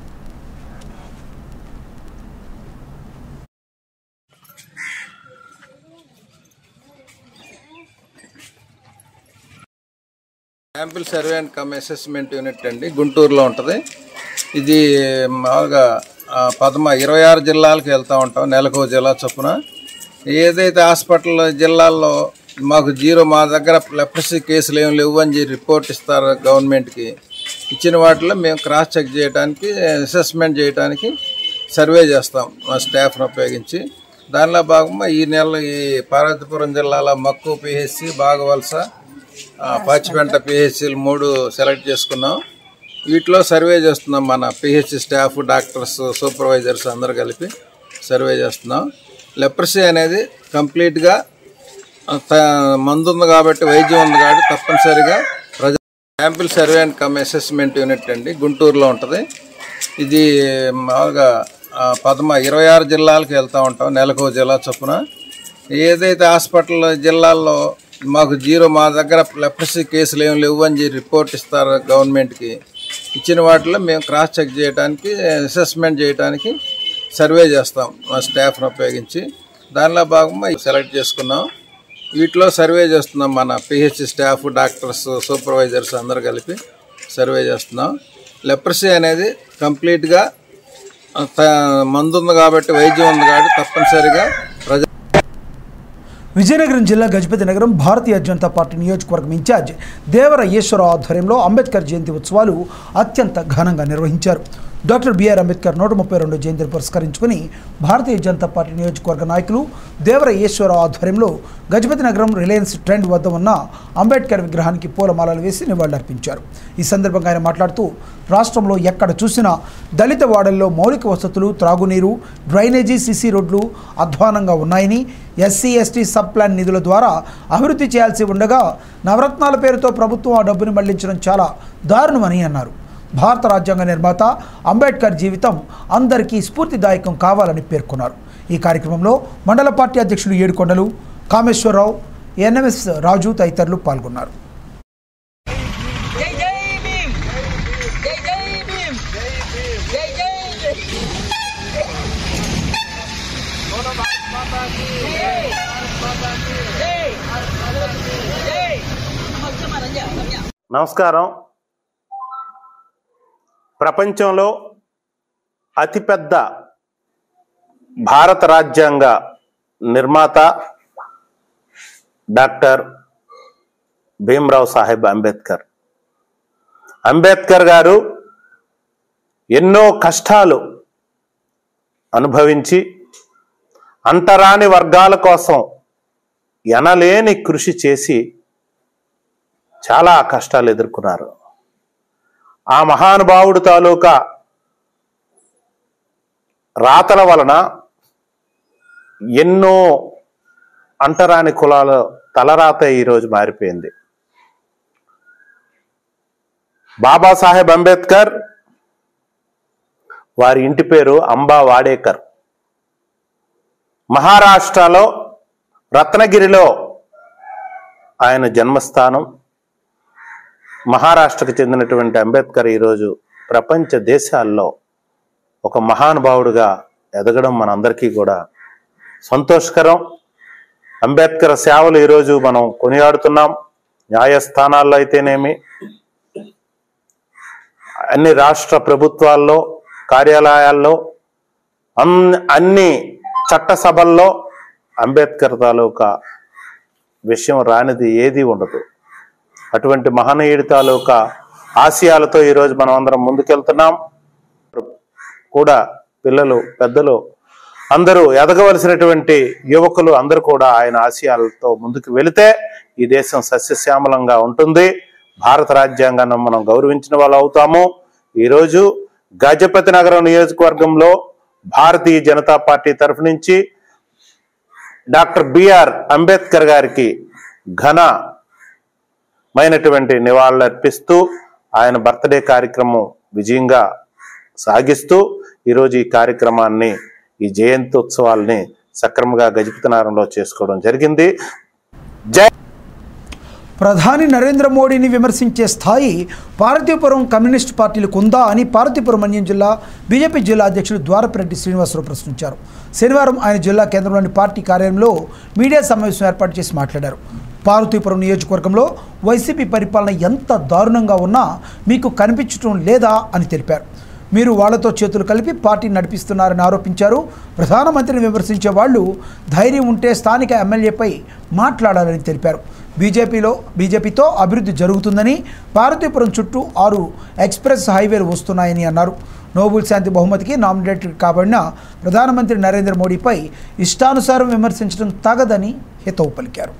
Sample survey and cum assessment unit అండి, గుంటూరులో ఉంటుంది. ఇది మామూలుగా 26 జిల్లాలకు వెళ్తూ ఉంటాం, నెలకు జిల్లా చొప్పున. ఏదైతే హాస్పిటల్ జిల్లాల్లో మాకు మా దగ్గర లెప్రసీ కేసులు ఏం లేవు అని రిపోర్ట్ ఇస్తారు గవర్నమెంట్కి, ఇచ్చిన వాటిలో మేము క్రాస్ చెక్ చేయడానికి, అసెస్మెంట్ చేయడానికి సర్వే చేస్తాం మా స్టాఫ్ను ఉపయోగించి. దానిలో భాగంగా ఈ నెల ఈ పార్వతీపురం జిల్లాలో మక్కు పిహెచ్సి, బాగవలస, పాచిపెంట పిహెచ్సిలు 3 సెలెక్ట్ చేసుకున్నాం. వీటిలో సర్వే చేస్తున్నాం. మన పిహెచ్సి స్టాఫ్, డాక్టర్స్, సూపర్వైజర్స్ అందరూ కలిపి సర్వే చేస్తున్నాం. లెప్రసీ అనేది కంప్లీట్గా మందు ఉంది కాబట్టి, వైద్యం ఉంది కాబట్టి తప్పనిసరిగా sample survey and cum assessment unit అండి, గుంటూరులో ఉంటుంది. ఇది మామూలుగా 26 జిల్లాలకు వెళ్తూ ఉంటాం, నెలకు జిల్లా చొప్పున. ఏదైతే హాస్పిటల్ జిల్లాల్లో మాకు మా దగ్గర లెప్రసీ కేసులు ఏం లేవు అని రిపోర్ట్ ఇస్తారు గవర్నమెంట్కి, ఇచ్చిన వాటిలో మేము క్రాస్ చెక్ చేయడానికి, అసెస్మెంట్ చేయడానికి సర్వే చేస్తాం మా స్టాఫ్ను ఉపయోగించి. దానిలో భాగంగా సెలెక్ట్ చేసుకున్నాం. వీటిలో సర్వే చేస్తున్నాం. మన పిహెచ్సి స్టాఫ్, డాక్టర్స్, సూపర్వైజర్స్ అందరూ కలిపి సర్వే చేస్తున్నాం. లెప్రసీ అనేది కంప్లీట్గా మందు ఉంది కాబట్టి, వైద్యం ఉంది కాబట్టి తప్పనిసరిగా విజయనగరం జిల్లా గజపతి నగరం భారతీయ జనతా పార్టీ నియోజకవర్గం ఇన్ఛార్జ్ దేవర ఈశ్వరరావు ఆధ్వర్యంలో అంబేద్కర్ జయంతి ఉత్సవాలు అత్యంత ఘనంగా నిర్వహించారు. డాక్టర్ బిఆర్ అంబేద్కర్ 132వ జయంతిని పురస్కరించుకుని భారతీయ జనతా పార్టీ నియోజకవర్గ నాయకులు దేవర ఈశ్వరరావు ఆధ్వర్యంలో గజపతి నగరం రిలయన్స్ ట్రెండ్ వద్ద ఉన్న అంబేద్కర్ విగ్రహానికి పూలమాలలు వేసి నివాళులర్పించారు. ఈ సందర్భంగా ఆయన మాట్లాడుతూ రాష్ట్రంలో ఎక్కడ చూసినా దళిత వాడల్లో మౌలిక వసతులు, త్రాగునీరు, డ్రైనేజీ, సిసి రోడ్లు అధ్వానంగా ఉన్నాయని, ఎస్సీ ఎస్టీ సబ్ ప్లాన్ నిధుల ద్వారా అభివృద్ధి చేయాల్సి ఉండగా నవరత్నాల పేరుతో ప్రభుత్వం ఆ డబ్బుని మళ్లించడం చాలా దారుణమని అన్నారు. భారత రాజ్యాంగ నిర్మాత అంబేద్కర్ జీవితం అందరికీ స్ఫూర్తిదాయకం కావాలని పేర్కొన్నారు. ఈ కార్యక్రమంలో మండల పార్టీ అధ్యక్షులు ఏడుకొండలు, కామేశ్వరరావు, ఎన్ఎంఎస్ రాజు తదితరులు పాల్గొన్నారు. నమస్కారం. ప్రపంచంలో అతిపెద్ద భారత రాజ్యాంగ నిర్మాత డాక్టర్ భీమ్రావ్ సాహెబ్ అంబేద్కర్. అంబేద్కర్ గారు ఎన్నో కష్టాలు అనుభవించి అంటరాని వర్గాల కోసం ఎనలేని కృషి చేసి చాలా కష్టాలు ఎదుర్కొన్నారు. ఆ మహానుభావుడు తాలూకా రాతల వలన ఎన్నో అంటరాని కులాల తలరాత ఈరోజు మారిపోయింది. బాబాసాహెబ్ అంబేద్కర్, వారి ఇంటి పేరు అంబా వాడేకర్. మహారాష్ట్రలో రత్నగిరిలో ఆయన జన్మస్థానం. మహారాష్ట్రకు చెందినటువంటి అంబేద్కర్ ఈరోజు ప్రపంచ దేశాల్లో ఒక మహానుభావుడిగా ఎదగడం మనందరికీ కూడా సంతోషకరం. అంబేద్కర్ సేవలు ఈరోజు మనం కొనియాడుతున్నాం. న్యాయస్థానాల్లో అయితేనేమి, అన్ని రాష్ట్ర ప్రభుత్వాల్లో, కార్యాలయాల్లో, అన్ని చట్టసభల్లో అంబేద్కర్ తాలూకా విషయం రానిది ఏదీ ఉండదు. అటువంటి మహనీయుడి తాలూకా ఆశయాలతో ఈరోజు మనం అందరం ముందుకెళ్తున్నాం. కూడా పిల్లలు, పెద్దలు అందరూ ఎదగవలసినటువంటి యువకులు అందరూ కూడా ఆయన ఆశయాలతో ముందుకు వెళితే ఈ దేశం సస్యశ్యామలంగా ఉంటుంది. భారత రాజ్యాంగాన్ని మనం గౌరవించిన వాళ్ళు అవుతాము. ఈరోజు గజపతి నగరం నియోజకవర్గంలో భారతీయ జనతా పార్టీ తరఫు నుంచి డాక్టర్ బిఆర్ అంబేద్కర్ గారికి ఘనమైనటువంటి నివాళులు అర్పిస్తూ ఆయన బర్త్డే కార్యక్రమం విజయంగా సాగిస్తూ ఈరోజు ఈ కార్యక్రమాన్ని, ఈ జయంతి ఉత్సవాల్ని సక్రమంగా గజపతి నగరంలో చేసుకోవడం జరిగింది. జై. ప్రధాని నరేంద్ర మోడీని విమర్శించే స్థాయి పార్వతీపురం కమ్యూనిస్ట్ పార్టీలకు ఉందా అని పార్వతీపురం మన్యం జిల్లా బీజేపీ జిల్లా అధ్యక్షుడు ద్వారపరెడ్డి శ్రీనివాసరావు ప్రశ్నించారు. శనివారం ఆయన జిల్లా కేంద్రంలోని పార్టీ కార్యాలయంలో మీడియా సమావేశం ఏర్పాటు చేసి మాట్లాడారు. పార్వతీపురం నియోజకవర్గంలో వైసీపీ పరిపాలన ఎంత దారుణంగా ఉన్నా మీకు కనిపించడం లేదా అని తెలిపారు. మీరు వాళ్లతో చేతులు కలిపి పార్టీని నడిపిస్తున్నారని ఆరోపించారు. ప్రధానమంత్రిని విమర్శించే వాళ్ళు ధైర్యం ఉంటే స్థానిక ఎమ్మెల్యేపై మాట్లాడాలని తెలిపారు. బీజేపీతో అభివృద్ధి జరుగుతుందని, పార్వతీపురం చుట్టూ 6 ఎక్స్ప్రెస్ హైవేలు వస్తున్నాయని అన్నారు. నోబెల్ శాంతి బహుమతికి నామినేటెడ్ కాబడిన ప్రధానమంత్రి నరేంద్ర మోడీపై ఇష్టానుసారం విమర్శించడం తగదని హితవు పలికారు.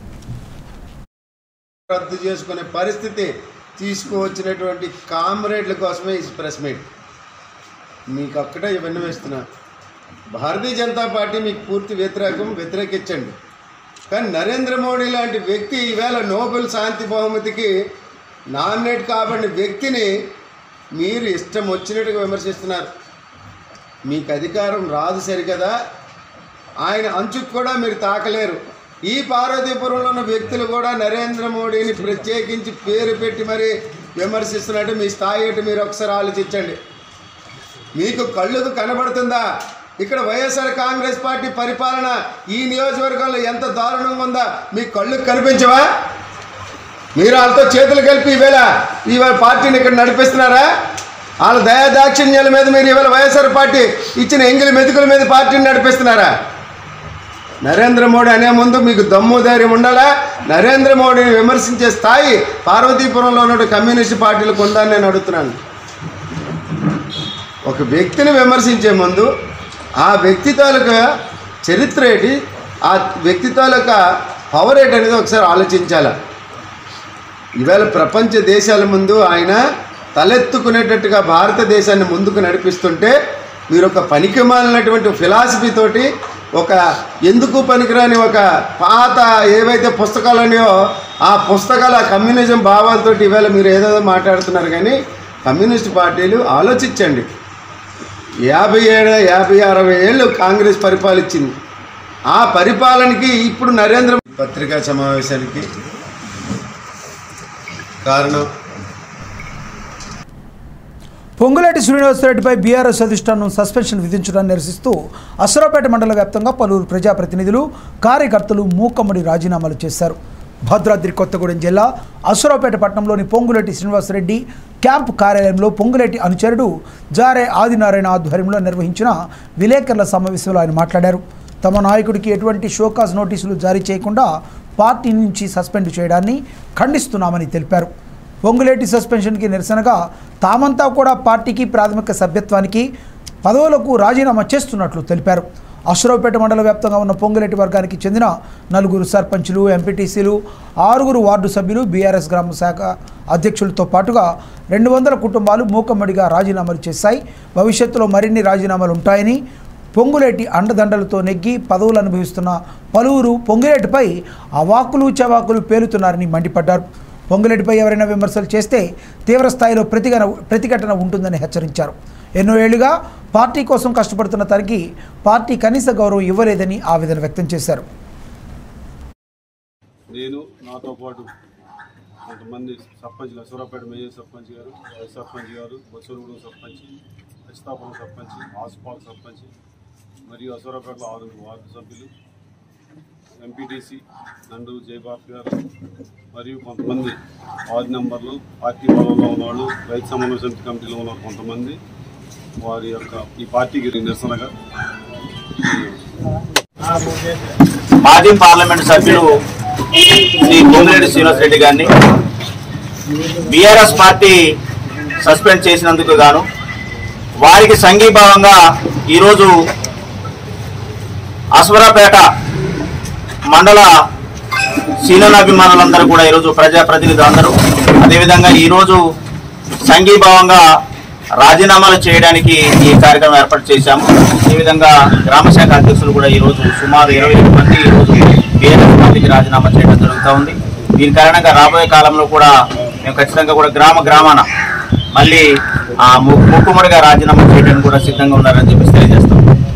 రద్దు చేసుకునే పరిస్థితి తీసుకువచ్చినటువంటి కామ్రేడ్ల కోసమే ఈ ప్రెస్ మీట్. మీకు అక్కడే ఇవన్నీ వేస్తున్నా. భారతీయ జనతా పార్టీ మీకు పూర్తి వ్యతిరేకించండి. కానీ నరేంద్ర మోడీ లాంటి వ్యక్తి ఈవేళ నోబెల్ శాంతి బహుమతికి నామినేట్ కాబడిన వ్యక్తిని మీరు ఇష్టం వచ్చినట్టుగా విమర్శిస్తున్నారు. మీకు అధికారం రాదు సరికదా, ఆయన అంచుకు కూడా మీరు తాకలేరు. ఈ పార్వతీపురంలో ఉన్న వ్యక్తులు కూడా నరేంద్ర మోడీని ప్రత్యేకించి పేరు పెట్టి మరీ విమర్శిస్తున్నట్టు మీ స్థాయి ఏంటి మీరు ఒకసారి ఆలోచించండి. మీకు కళ్ళకు కనబడుతుందా ఇక్కడ వైఎస్ఆర్ కాంగ్రెస్ పార్టీ పరిపాలన ఈ నియోజకవర్గంలో ఎంత దారుణంగా ఉందా? మీకు కళ్ళకు కనిపించవా? మీరు వాళ్ళతో చేతులు కలిపి ఈవేళ పార్టీని ఇక్కడ నడిపిస్తున్నారా? వాళ్ళ దయాదాక్షిణ్యాల మీద మీరు ఈవేళ వైఎస్ఆర్ పార్టీ ఇచ్చిన ఎంగిలి మెతుకుల మీద పార్టీని నడిపిస్తున్నారా? నరేంద్ర మోడీ అనే ముందు మీకు దమ్ము ధైర్యం ఉండాలా? నరేంద్ర మోడీని విమర్శించే స్థాయి పార్వతీపురంలో ఉన్న కమ్యూనిస్ట్ పార్టీలకు ఉందని నేను అడుగుతున్నాను. ఒక వ్యక్తిని విమర్శించే ముందు ఆ వ్యక్తి తాలూకా చరిత్ర ఏంటి, ఆ వ్యక్తి తాలూకా పవర్ ఏంటి అనేది ఒకసారి ఆలోచించాలి. ఈవేళ ప్రపంచ దేశాల ముందు ఆయన తలెత్తుకునేటట్టుగా భారతదేశాన్ని ముందుకు నడిపిస్తుంటే మీరు ఒక పనికిమాలినటువంటి ఫిలాసఫీతోటి, ఒక ఎందుకు పనికిరాని ఒక పాత ఏవైతే పుస్తకాలు ఉన్నాయో ఆ పుస్తకాల కమ్యూనిజం భావాలతో ఈవేళ మీరు ఏదేదో మాట్లాడుతున్నారు. కానీ కమ్యూనిస్ట్ పార్టీలు ఆలోచించండి. 57-60 ఏళ్ళు కాంగ్రెస్ పరిపాలించింది. ఆ పరిపాలనకి ఇప్పుడు నరేంద్ర పత్రికా సమావేశానికి కారణం పొంగులేటి శ్రీనివాసరెడ్డిపై బీఆర్ఎస్ అధిష్టానం సస్పెన్షన్ విధించడాన్ని నిరసిస్తూ అసరాపేట మండల వ్యాప్తంగా పలువురు ప్రజాప్రతినిధులు, కార్యకర్తలు మూకమ్మడి రాజీనామాలు చేశారు. భద్రాద్రి కొత్తగూడెం జిల్లా అసరాపేట పట్టణంలోని పొంగులేటి శ్రీనివాసరెడ్డి క్యాంపు కార్యాలయంలో పొంగులేటి అనుచరుడు జారే ఆదినారాయణ ఆధ్వర్యంలో నిర్వహించిన విలేకరుల సమావేశంలో ఆయన మాట్లాడారు. తమ నాయకుడికి ఎటువంటి షోకాజ్ నోటీసులు జారీ చేయకుండా పార్టీ నుంచి సస్పెండ్ చేయడాన్ని ఖండిస్తున్నామని తెలిపారు. పొంగులేటి సస్పెన్షన్కి నిరసనగా తామంతా కూడా పార్టీకి ప్రాథమిక సభ్యత్వానికి పదవులకు రాజీనామా చేస్తున్నట్లు తెలిపారు. అసరావుపేట మండల వ్యాప్తంగా ఉన్న పొంగులేటి వర్గానికి చెందిన 4 సర్పంచులు, ఎంపీటీసీలు, 6 వార్డు సభ్యులు, బీఆర్ఎస్ గ్రామ శాఖ అధ్యక్షులతో పాటుగా 200 కుటుంబాలు మూకమ్మడిగా రాజీనామాలు చేశాయి. భవిష్యత్తులో మరిన్ని రాజీనామాలు ఉంటాయని, పొంగులేటి అండదండలతో నెగ్గి పదవులు అనుభవిస్తున్న పలువురు పొంగులేటిపై అవాకులు చవాకులు పేలుతున్నారని మండిపడ్డారు. పొంగులేటిపై ఎవరైనా విమర్శలు చేస్తే తీవ్ర స్థాయిలో ప్రతిఘటన ఉంటుందని హెచ్చరించారు. ఎన్నో ఏళ్లుగా పార్టీ కోసం కష్టపడుతున్న తనకి పార్టీ కనీస గౌరవం ఇవ్వలేదని ఆవేదన వ్యక్తం చేశారు. నేను నాతో పాటు కొంతమంది సర్పంచ్లు, సూరపేట మేజర్ సర్పంచ్ గారు, వైస్ సర్పంచ్ గారు, బొచ్చలగూడెం సర్పంచ్, అచితాపురం సర్పంచ్, ఆసుపాల్ సర్పంచ్ మరియు సూరపేటలో 6 వార్డు సభ్యులు, ఎంపీటీసీ నండు జయభారత్ గారు మరియు కొంతమంది వార్డు మెంబర్లు, పార్టీ పదవుల్లో ఉన్నవాళ్ళు, రైతు సమన్వయ సమితి కమిటీలో ఉన్న కొంతమంది వారి యొక్క ఈ పార్టీకి నిరసనగా మాజీ పార్లమెంట్ సభ్యులు శ్రీ పొంగిరెడ్డి శ్రీనివాస్ రెడ్డి గారిని బీఆర్ఎస్ పార్టీ సస్పెండ్ చేసినందుకు గాను వారికి సంఘీభావంగా ఈరోజు అశ్వరాపేట మండల సీనియర్ కూడా ఈరోజు ప్రజాప్రతినిధులు అందరూ అదేవిధంగా ఈరోజు సంఘీభావంగా రాజీనామాలు చేయడానికి ఈ కార్యక్రమం ఏర్పాటు చేశాము. ఈ విధంగా గ్రామశాఖ అధ్యక్షులు కూడా ఈరోజు సుమారు 27 మంది ఈరోజు బీఆర్ఎస్ పార్టీకి రాజీనామా చేయడం జరుగుతూ ఉంది. దీని కారణంగా రాబోయే కాలంలో కూడా మేము ఖచ్చితంగా కూడా గ్రామాన మళ్ళీ ముక్కుముడిగా రాజీనామా చేయడానికి కూడా సిద్ధంగా ఉన్నారని చెప్పి తెలియజేస్తాం.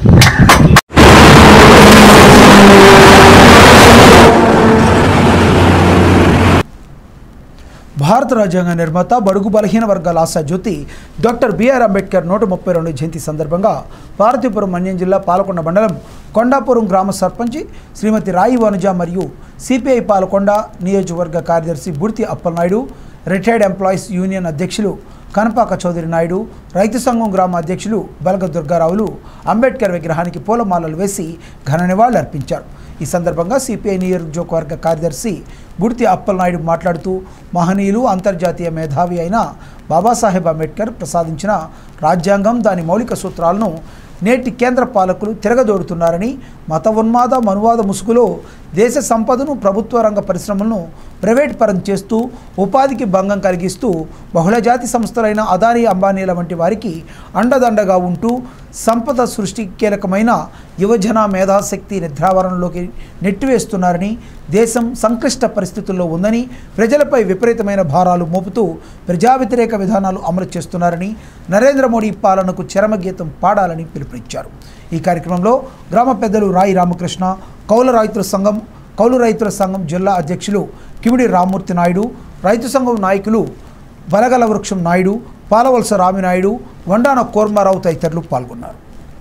భారత రాజ్యాంగ నిర్మాత బడుగు బలహీన వర్గాల ఆశాజ్యోతి డాక్టర్ బిఆర్ అంబేద్కర్ 132వ జయంతి సందర్భంగా పార్వతీపురం మన్యం జిల్లా పాలకొండ మండలం కొండాపురం గ్రామ సర్పంచి శ్రీమతి రాయి వనుజ మరియు సిపిఐ పాలకొండ నియోజకవర్గ కార్యదర్శి Burthi Appalanaidu, retired employees union అధ్యక్షులు కనపాక చౌదరి నాయుడు, రైతు సంఘం గ్రామ అధ్యక్షులు బలగ దుర్గారావులు అంబేద్కర్ విగ్రహానికి పూలమాలలు వేసి ఘన నివాళులు అర్పించారు. ఈ సందర్భంగా సిపిఐ నియోజకవర్గ కార్యదర్శి బుర్తి అప్పలనాయుడు మాట్లాడుతూ మహనీయులు, అంతర్జాతీయ మేధావి అయిన బాబాసాహెబ్ అంబేద్కర్ ప్రసాదించిన రాజ్యాంగం, దాని మౌలిక సూత్రాలను నేటి కేంద్ర పాలకులు తిరగదోడుతున్నారని, మత ఉన్మాద మనువాద ముసుగులో దేశ సంపదను, ప్రభుత్వ రంగ పరిశ్రమలను ప్రైవేట్ పరం చేస్తూ ఉపాధికి భంగం కలిగిస్తూ బహుళజాతి సంస్థలైన అదానీ, అంబానీల వంటి వారికి అండదండగా ఉంటూ సంపద సృష్టి కీలకమైన యువజన మేధాశక్తి నిద్రావరణలోకి నెట్టివేస్తున్నారని, దేశం సంక్లిష్ట పరిస్థితుల్లో ఉందని, ప్రజలపై విపరీతమైన భారాలు మోపుతూ ప్రజా వ్యతిరేక విధానాలు అమలు చేస్తున్నారని, నరేంద్ర మోడీ పాలనకు చరమగీతం పాడాలని పిలుపునిచ్చారు. ఈ కార్యక్రమంలో గ్రామ పెద్దలు రాయి రామకృష్ణ, కౌలు రైతుల సంఘం జిల్లా అధ్యక్షులు కిమిడి రామ్మూర్తి నాయుడు, రైతు సంఘం నాయకులు బలగల వృక్షం నాయుడు, పాలవలస రామినాయుడు, వండాన కోర్మారావు తదితరులు పాల్గొన్నారు.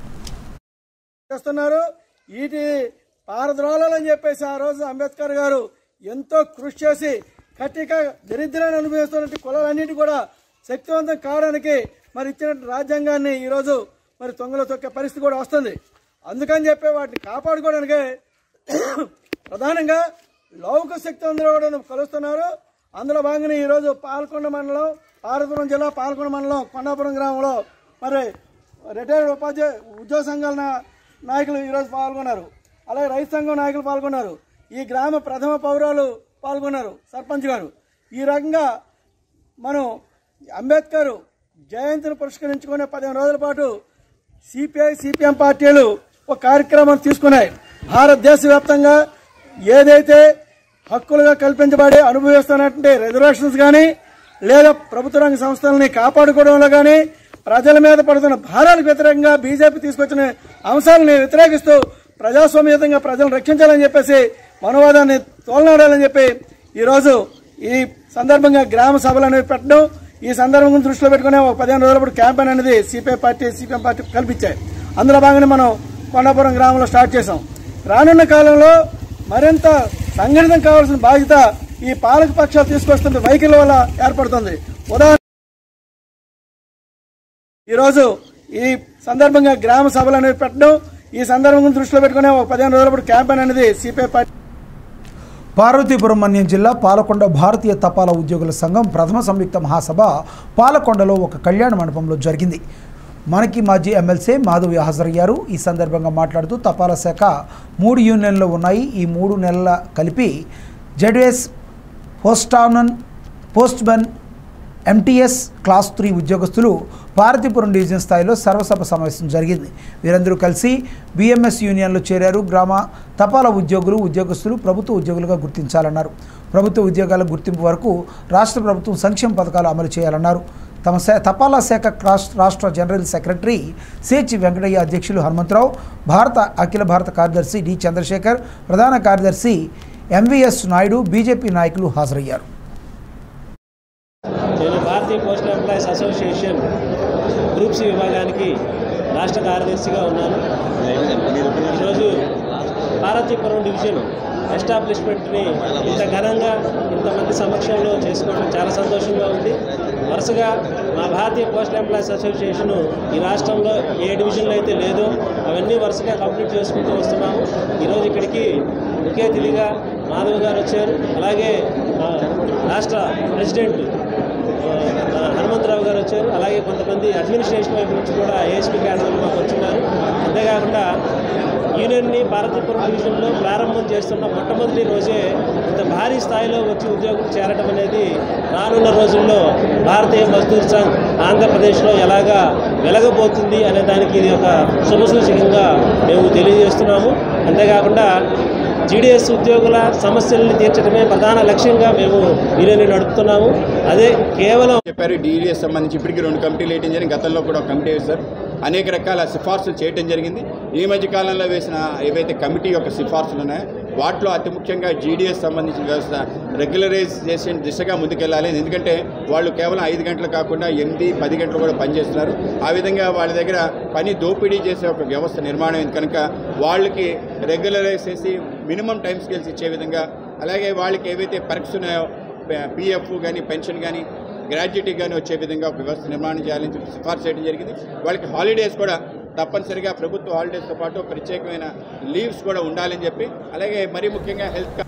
వీటి పారద్రోళాలని చెప్పేసి ఆ రోజు అంబేద్కర్ గారు ఎంతో కృషి చేసి కట్టిక దరిద్రాన్ని అనుభవిస్తున్న కులాలన్నిటి కూడా శక్తివంతం కావడానికి మరి ఇచ్చిన రాజ్యాంగాన్ని ఈరోజు మరి తొంగలో తొక్కే పరిస్థితి కూడా వస్తుంది. అందుకని చెప్పి వాటిని కాపాడుకోవడానికి ప్రధానంగా లౌకిక శక్తి అందరూ కూడా కలుస్తున్నారు. అందులో భాగంగా ఈరోజు పాలకొండ మండలం, పార్వతీపురం జిల్లా పాలకొండ మండలం కొండాపురం గ్రామంలో మరి రిటైర్డ్ ఉద్యోగ సంఘాల నాయకులు ఈరోజు పాల్గొన్నారు. అలాగే రైతు సంఘం నాయకులు పాల్గొన్నారు. ఈ గ్రామ ప్రథమ పౌరాలు పాల్గొన్నారు, సర్పంచ్ గారు. ఈ రకంగా మనం అంబేద్కర్ జయంతిని పురస్కరించుకునే 15 రోజుల పాటు సిపిఐ, సిపిఎం పార్టీలు ఒక కార్యక్రమం తీసుకున్నాయి. భారతదేశ వ్యాప్తంగా ఏదైతే హక్కులుగా కల్పించబడి అనుభవిస్తున్నటువంటి రిజర్వేషన్స్ కానీ లేదా ప్రభుత్వ రంగ సంస్థలని కాపాడుకోవడంలో కానీ ప్రజల మీద పడుతున్న భారాలకు వ్యతిరేకంగా బీజేపీ తీసుకొచ్చిన అంశాలని వ్యతిరేకిస్తూ ప్రజాస్వామ్యతంగా ప్రజలను రక్షించాలని చెప్పేసి మనోవాదాన్ని తోలనాడాలని చెప్పి ఈరోజు ఈ సందర్భంగా గ్రామ సభలు అనేవి పెట్టడం, ఈ సందర్భం దృష్టిలో పెట్టుకునే ఒక 15 రోజుల పాటు క్యాంపెయిన్ అనేది సిపిఐ పార్టీ, సిపిఎం పార్టీ కల్పించాయి. అందులో భాగంగా మనం కొండాపురం గ్రామంలో స్టార్ట్ చేశాం. రానున్న కాలంలో మరింత సంఘటితం కావాల్సిన బాధ్యత ఈ పాలక పక్షాలు తీసుకొస్తున్న వైఖరి వల్ల ఏర్పడుతుంది. ఉదాహరణ ఈరోజు ఈ సందర్భంగా గ్రామ సభలు అనేవి పెట్టడం, ఈ సందర్భం దృష్టిలో పెట్టుకునే ఒక 15 రోజుల పాటు క్యాంపెయిన్ అనేది సిపిఐ పార్టీ. పార్వతీపురం మన్యం జిల్లా పాలకొండ భారతీయ తపాలా ఉద్యోగుల సంఘం ప్రథమ సంయుక్త మహాసభ పాలకొండలో ఒక కళ్యాణ మండపంలో జరిగింది. మనకి మాజీ ఎమ్మెల్సీ మాధవి హాజరయ్యారు. ఈ సందర్భంగా మాట్లాడుతూ తపాలా శాఖ 3 యూనియన్లు ఉన్నాయి. ఈ 3 నెలల కలిపి జెడ్ఎస్, పోస్ట్మెన్, MTS క్లాస్ 3 ఉద్యోగస్తులు పార్వతీపురం డివిజన్ స్థాయిలో సర్వసభ సమావేశం జరిగింది. వీరందరూ కలిసి BMS యూనియన్లో చేరారు. గ్రామ తపాలా ఉద్యోగస్తులు ప్రభుత్వ ఉద్యోగులుగా గుర్తించాలన్నారు. ప్రభుత్వ ఉద్యోగాల గుర్తింపు వరకు రాష్ట్ర ప్రభుత్వం సంక్షేమ పథకాలు అమలు చేయాలన్నారు. తమ తపాలా శాఖ రాష్ట్ర జనరల్ సెక్రటరీ సిహెచ్ వెంకటయ్య, అధ్యక్షులు హనుమంతరావు, అఖిల భారత కార్యదర్శి డి చంద్రశేఖర్, ప్రధాన కార్యదర్శి MVS నాయుడు, బీజేపీ నాయకులు హాజరయ్యారు. నేను Bharatiya postal employees association group C విభాగానికి రాష్ట్ర కార్యదర్శిగా ఉన్నాను. ఈరోజు పార్వతీపురం డివిజన్ ఎస్టాబ్లిష్మెంట్ని ఇంత ఘనంగా ఇంతమంది సమక్షంలో చేసుకోవడం చాలా సంతోషంగా ఉంది. వరుసగా మా భారతీయ పోస్టల్ ఎంప్లాయీస్ అసోసియేషన్ ఈ రాష్ట్రంలో ఏ డివిజన్లో అయితే లేదో అవన్నీ వరుసగా కంప్లీట్ చేసుకుంటూ వస్తున్నాము. ఈరోజు ఇక్కడికి ముఖ్య అతిథిగా మాధవ్ గారు వచ్చారు. అలాగే రాష్ట్ర ప్రెసిడెంట్ హనుమంతరావు గారు వచ్చారు. అలాగే కొంతమంది అడ్మినిస్ట్రేషన్ వైపు నుంచి కూడా ASP క్యాడర్లు మాకు వచ్చిన్నారు. అంతేకాకుండా యూనియన్ని పార్వతీపురం డివిజన్లో ప్రారంభం చేస్తున్న మొట్టమొదటి రోజే ఇంత భారీ స్థాయిలో వచ్చి ఉద్యోగులు చేరడం అనేది రానున్న రోజుల్లో భారతీయ మజ్దూర్ సంఘ్ ఆంధ్రప్రదేశ్లో ఎలాగా వెలగబోతుంది అనే దానికి ఇది ఒక శుభసూచకంగా మేము తెలియజేస్తున్నాము. అంతేకాకుండా GDS ఉద్యోగుల సమస్యలను తీర్చడమే ప్రధాన లక్ష్యంగా మేము యూనియన్ని నడుపుతున్నాము. అదే కేవలం చెప్పారు. DDS సంబంధించి ఇప్పటికీ 2 కమిటీలు వేయడం జరిగింది. గతంలో కూడా ఒక కమిటీ వేశారు. అనేక రకాల సిఫార్సులు చేయడం జరిగింది. ఈ మధ్య కాలంలో వేసిన ఏవైతే కమిటీ యొక్క సిఫార్సులు ఉన్నాయో వాటిలో అతి ముఖ్యంగా GDS సంబంధించిన వ్యవస్థ రెగ్యులరైజ్ చేసే దిశగా ముందుకెళ్ళాలి. ఎందుకంటే వాళ్ళు కేవలం 5 గంటలు కాకుండా 8, 10 గంటలు కూడా పనిచేస్తున్నారు. ఆ విధంగా వాళ్ళ దగ్గర పని దోపిడీ చేసే ఒక వ్యవస్థ నిర్మాణం కనుక వాళ్ళకి రెగ్యులరైజ్ చేసి మినిమం టైం స్కేల్స్ ఇచ్చే విధంగా, అలాగే వాళ్ళకి ఏవైతే పరీక్ష ఉన్నాయో PF కానీ పెన్షన్ కానీ గ్రాడ్యుయేటీ కానీ వచ్చే విధంగా ఒక వ్యవస్థ నిర్మాణం చేయాలని చెప్పి సిఫార్సు చేయడం జరిగింది. వాళ్ళకి హాలిడేస్ కూడా తప్పనిసరిగా ప్రభుత్వ హాలిడేస్తో పాటు ప్రత్యేకమైన లీవ్స్ కూడా ఉండాలని చెప్పి, అలాగే మరీ ముఖ్యంగా హెల్త్.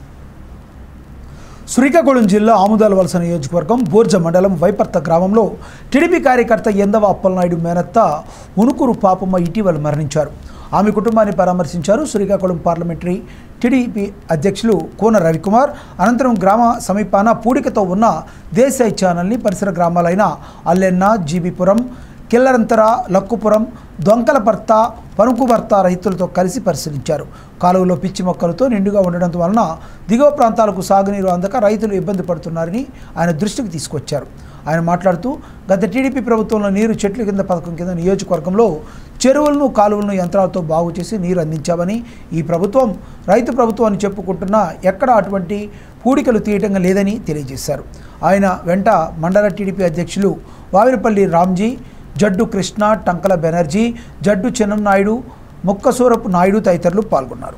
శ్రీకాకుళం జిల్లా ఆముదాల వలస నియోజకవర్గం బోర్జ మండలం వైపర్త గ్రామంలో టీడీపీ కార్యకర్త ఎందవ అప్పలనాయుడు మేనత్త ఉనుకూరు పాపమ్మ ఇటీవల మరణించారు. ఆమె కుటుంబాన్ని పరామర్శించారు. శ్రీకాకుళం పార్లమెంటరీ టీడీపీ అధ్యక్షులు కోన రవికుమార్ అనంతరం గ్రామ సమీపాన పూడికతో ఉన్న దేశాయి ఛానల్ని పరిసర గ్రామాలైన అల్లెన్న, జీబీపురం, కిల్లరంతర, లక్కుపురం, దొంకలపర్త, పనుకుబర్త రైతులతో కలిసి పరిశీలించారు. కాలువలో పిచ్చి మొక్కలతో నిండుగా ఉండడం వలన దిగువ ప్రాంతాలకు సాగునీరు అందక రైతులు ఇబ్బంది పడుతున్నారని ఆయన దృష్టికి తీసుకొచ్చారు. ఆయన మాట్లాడుతూ గత టీడీపీ ప్రభుత్వంలో నీరు చెట్ల కింద పథకం కింద నియోజకవర్గంలో చెరువులను, కాలువలను యంత్రాలతో బాగు చేసి నీరు అందించామని, ఈ ప్రభుత్వం రైతు ప్రభుత్వం అని చెప్పుకుంటున్నా ఎక్కడా అటువంటి పూడికలు తీయటం లేదని తెలియజేశారు. ఆయన వెంట మండల టీడీపీ అధ్యక్షులు వావిరపల్లి రామ్జీ, జడ్డు కృష్ణ, టంకల బెనర్జీ, జడ్డు చిన్ననాయుడు, ముక్కసూరపు నాయుడు తదితరులు పాల్గొన్నారు.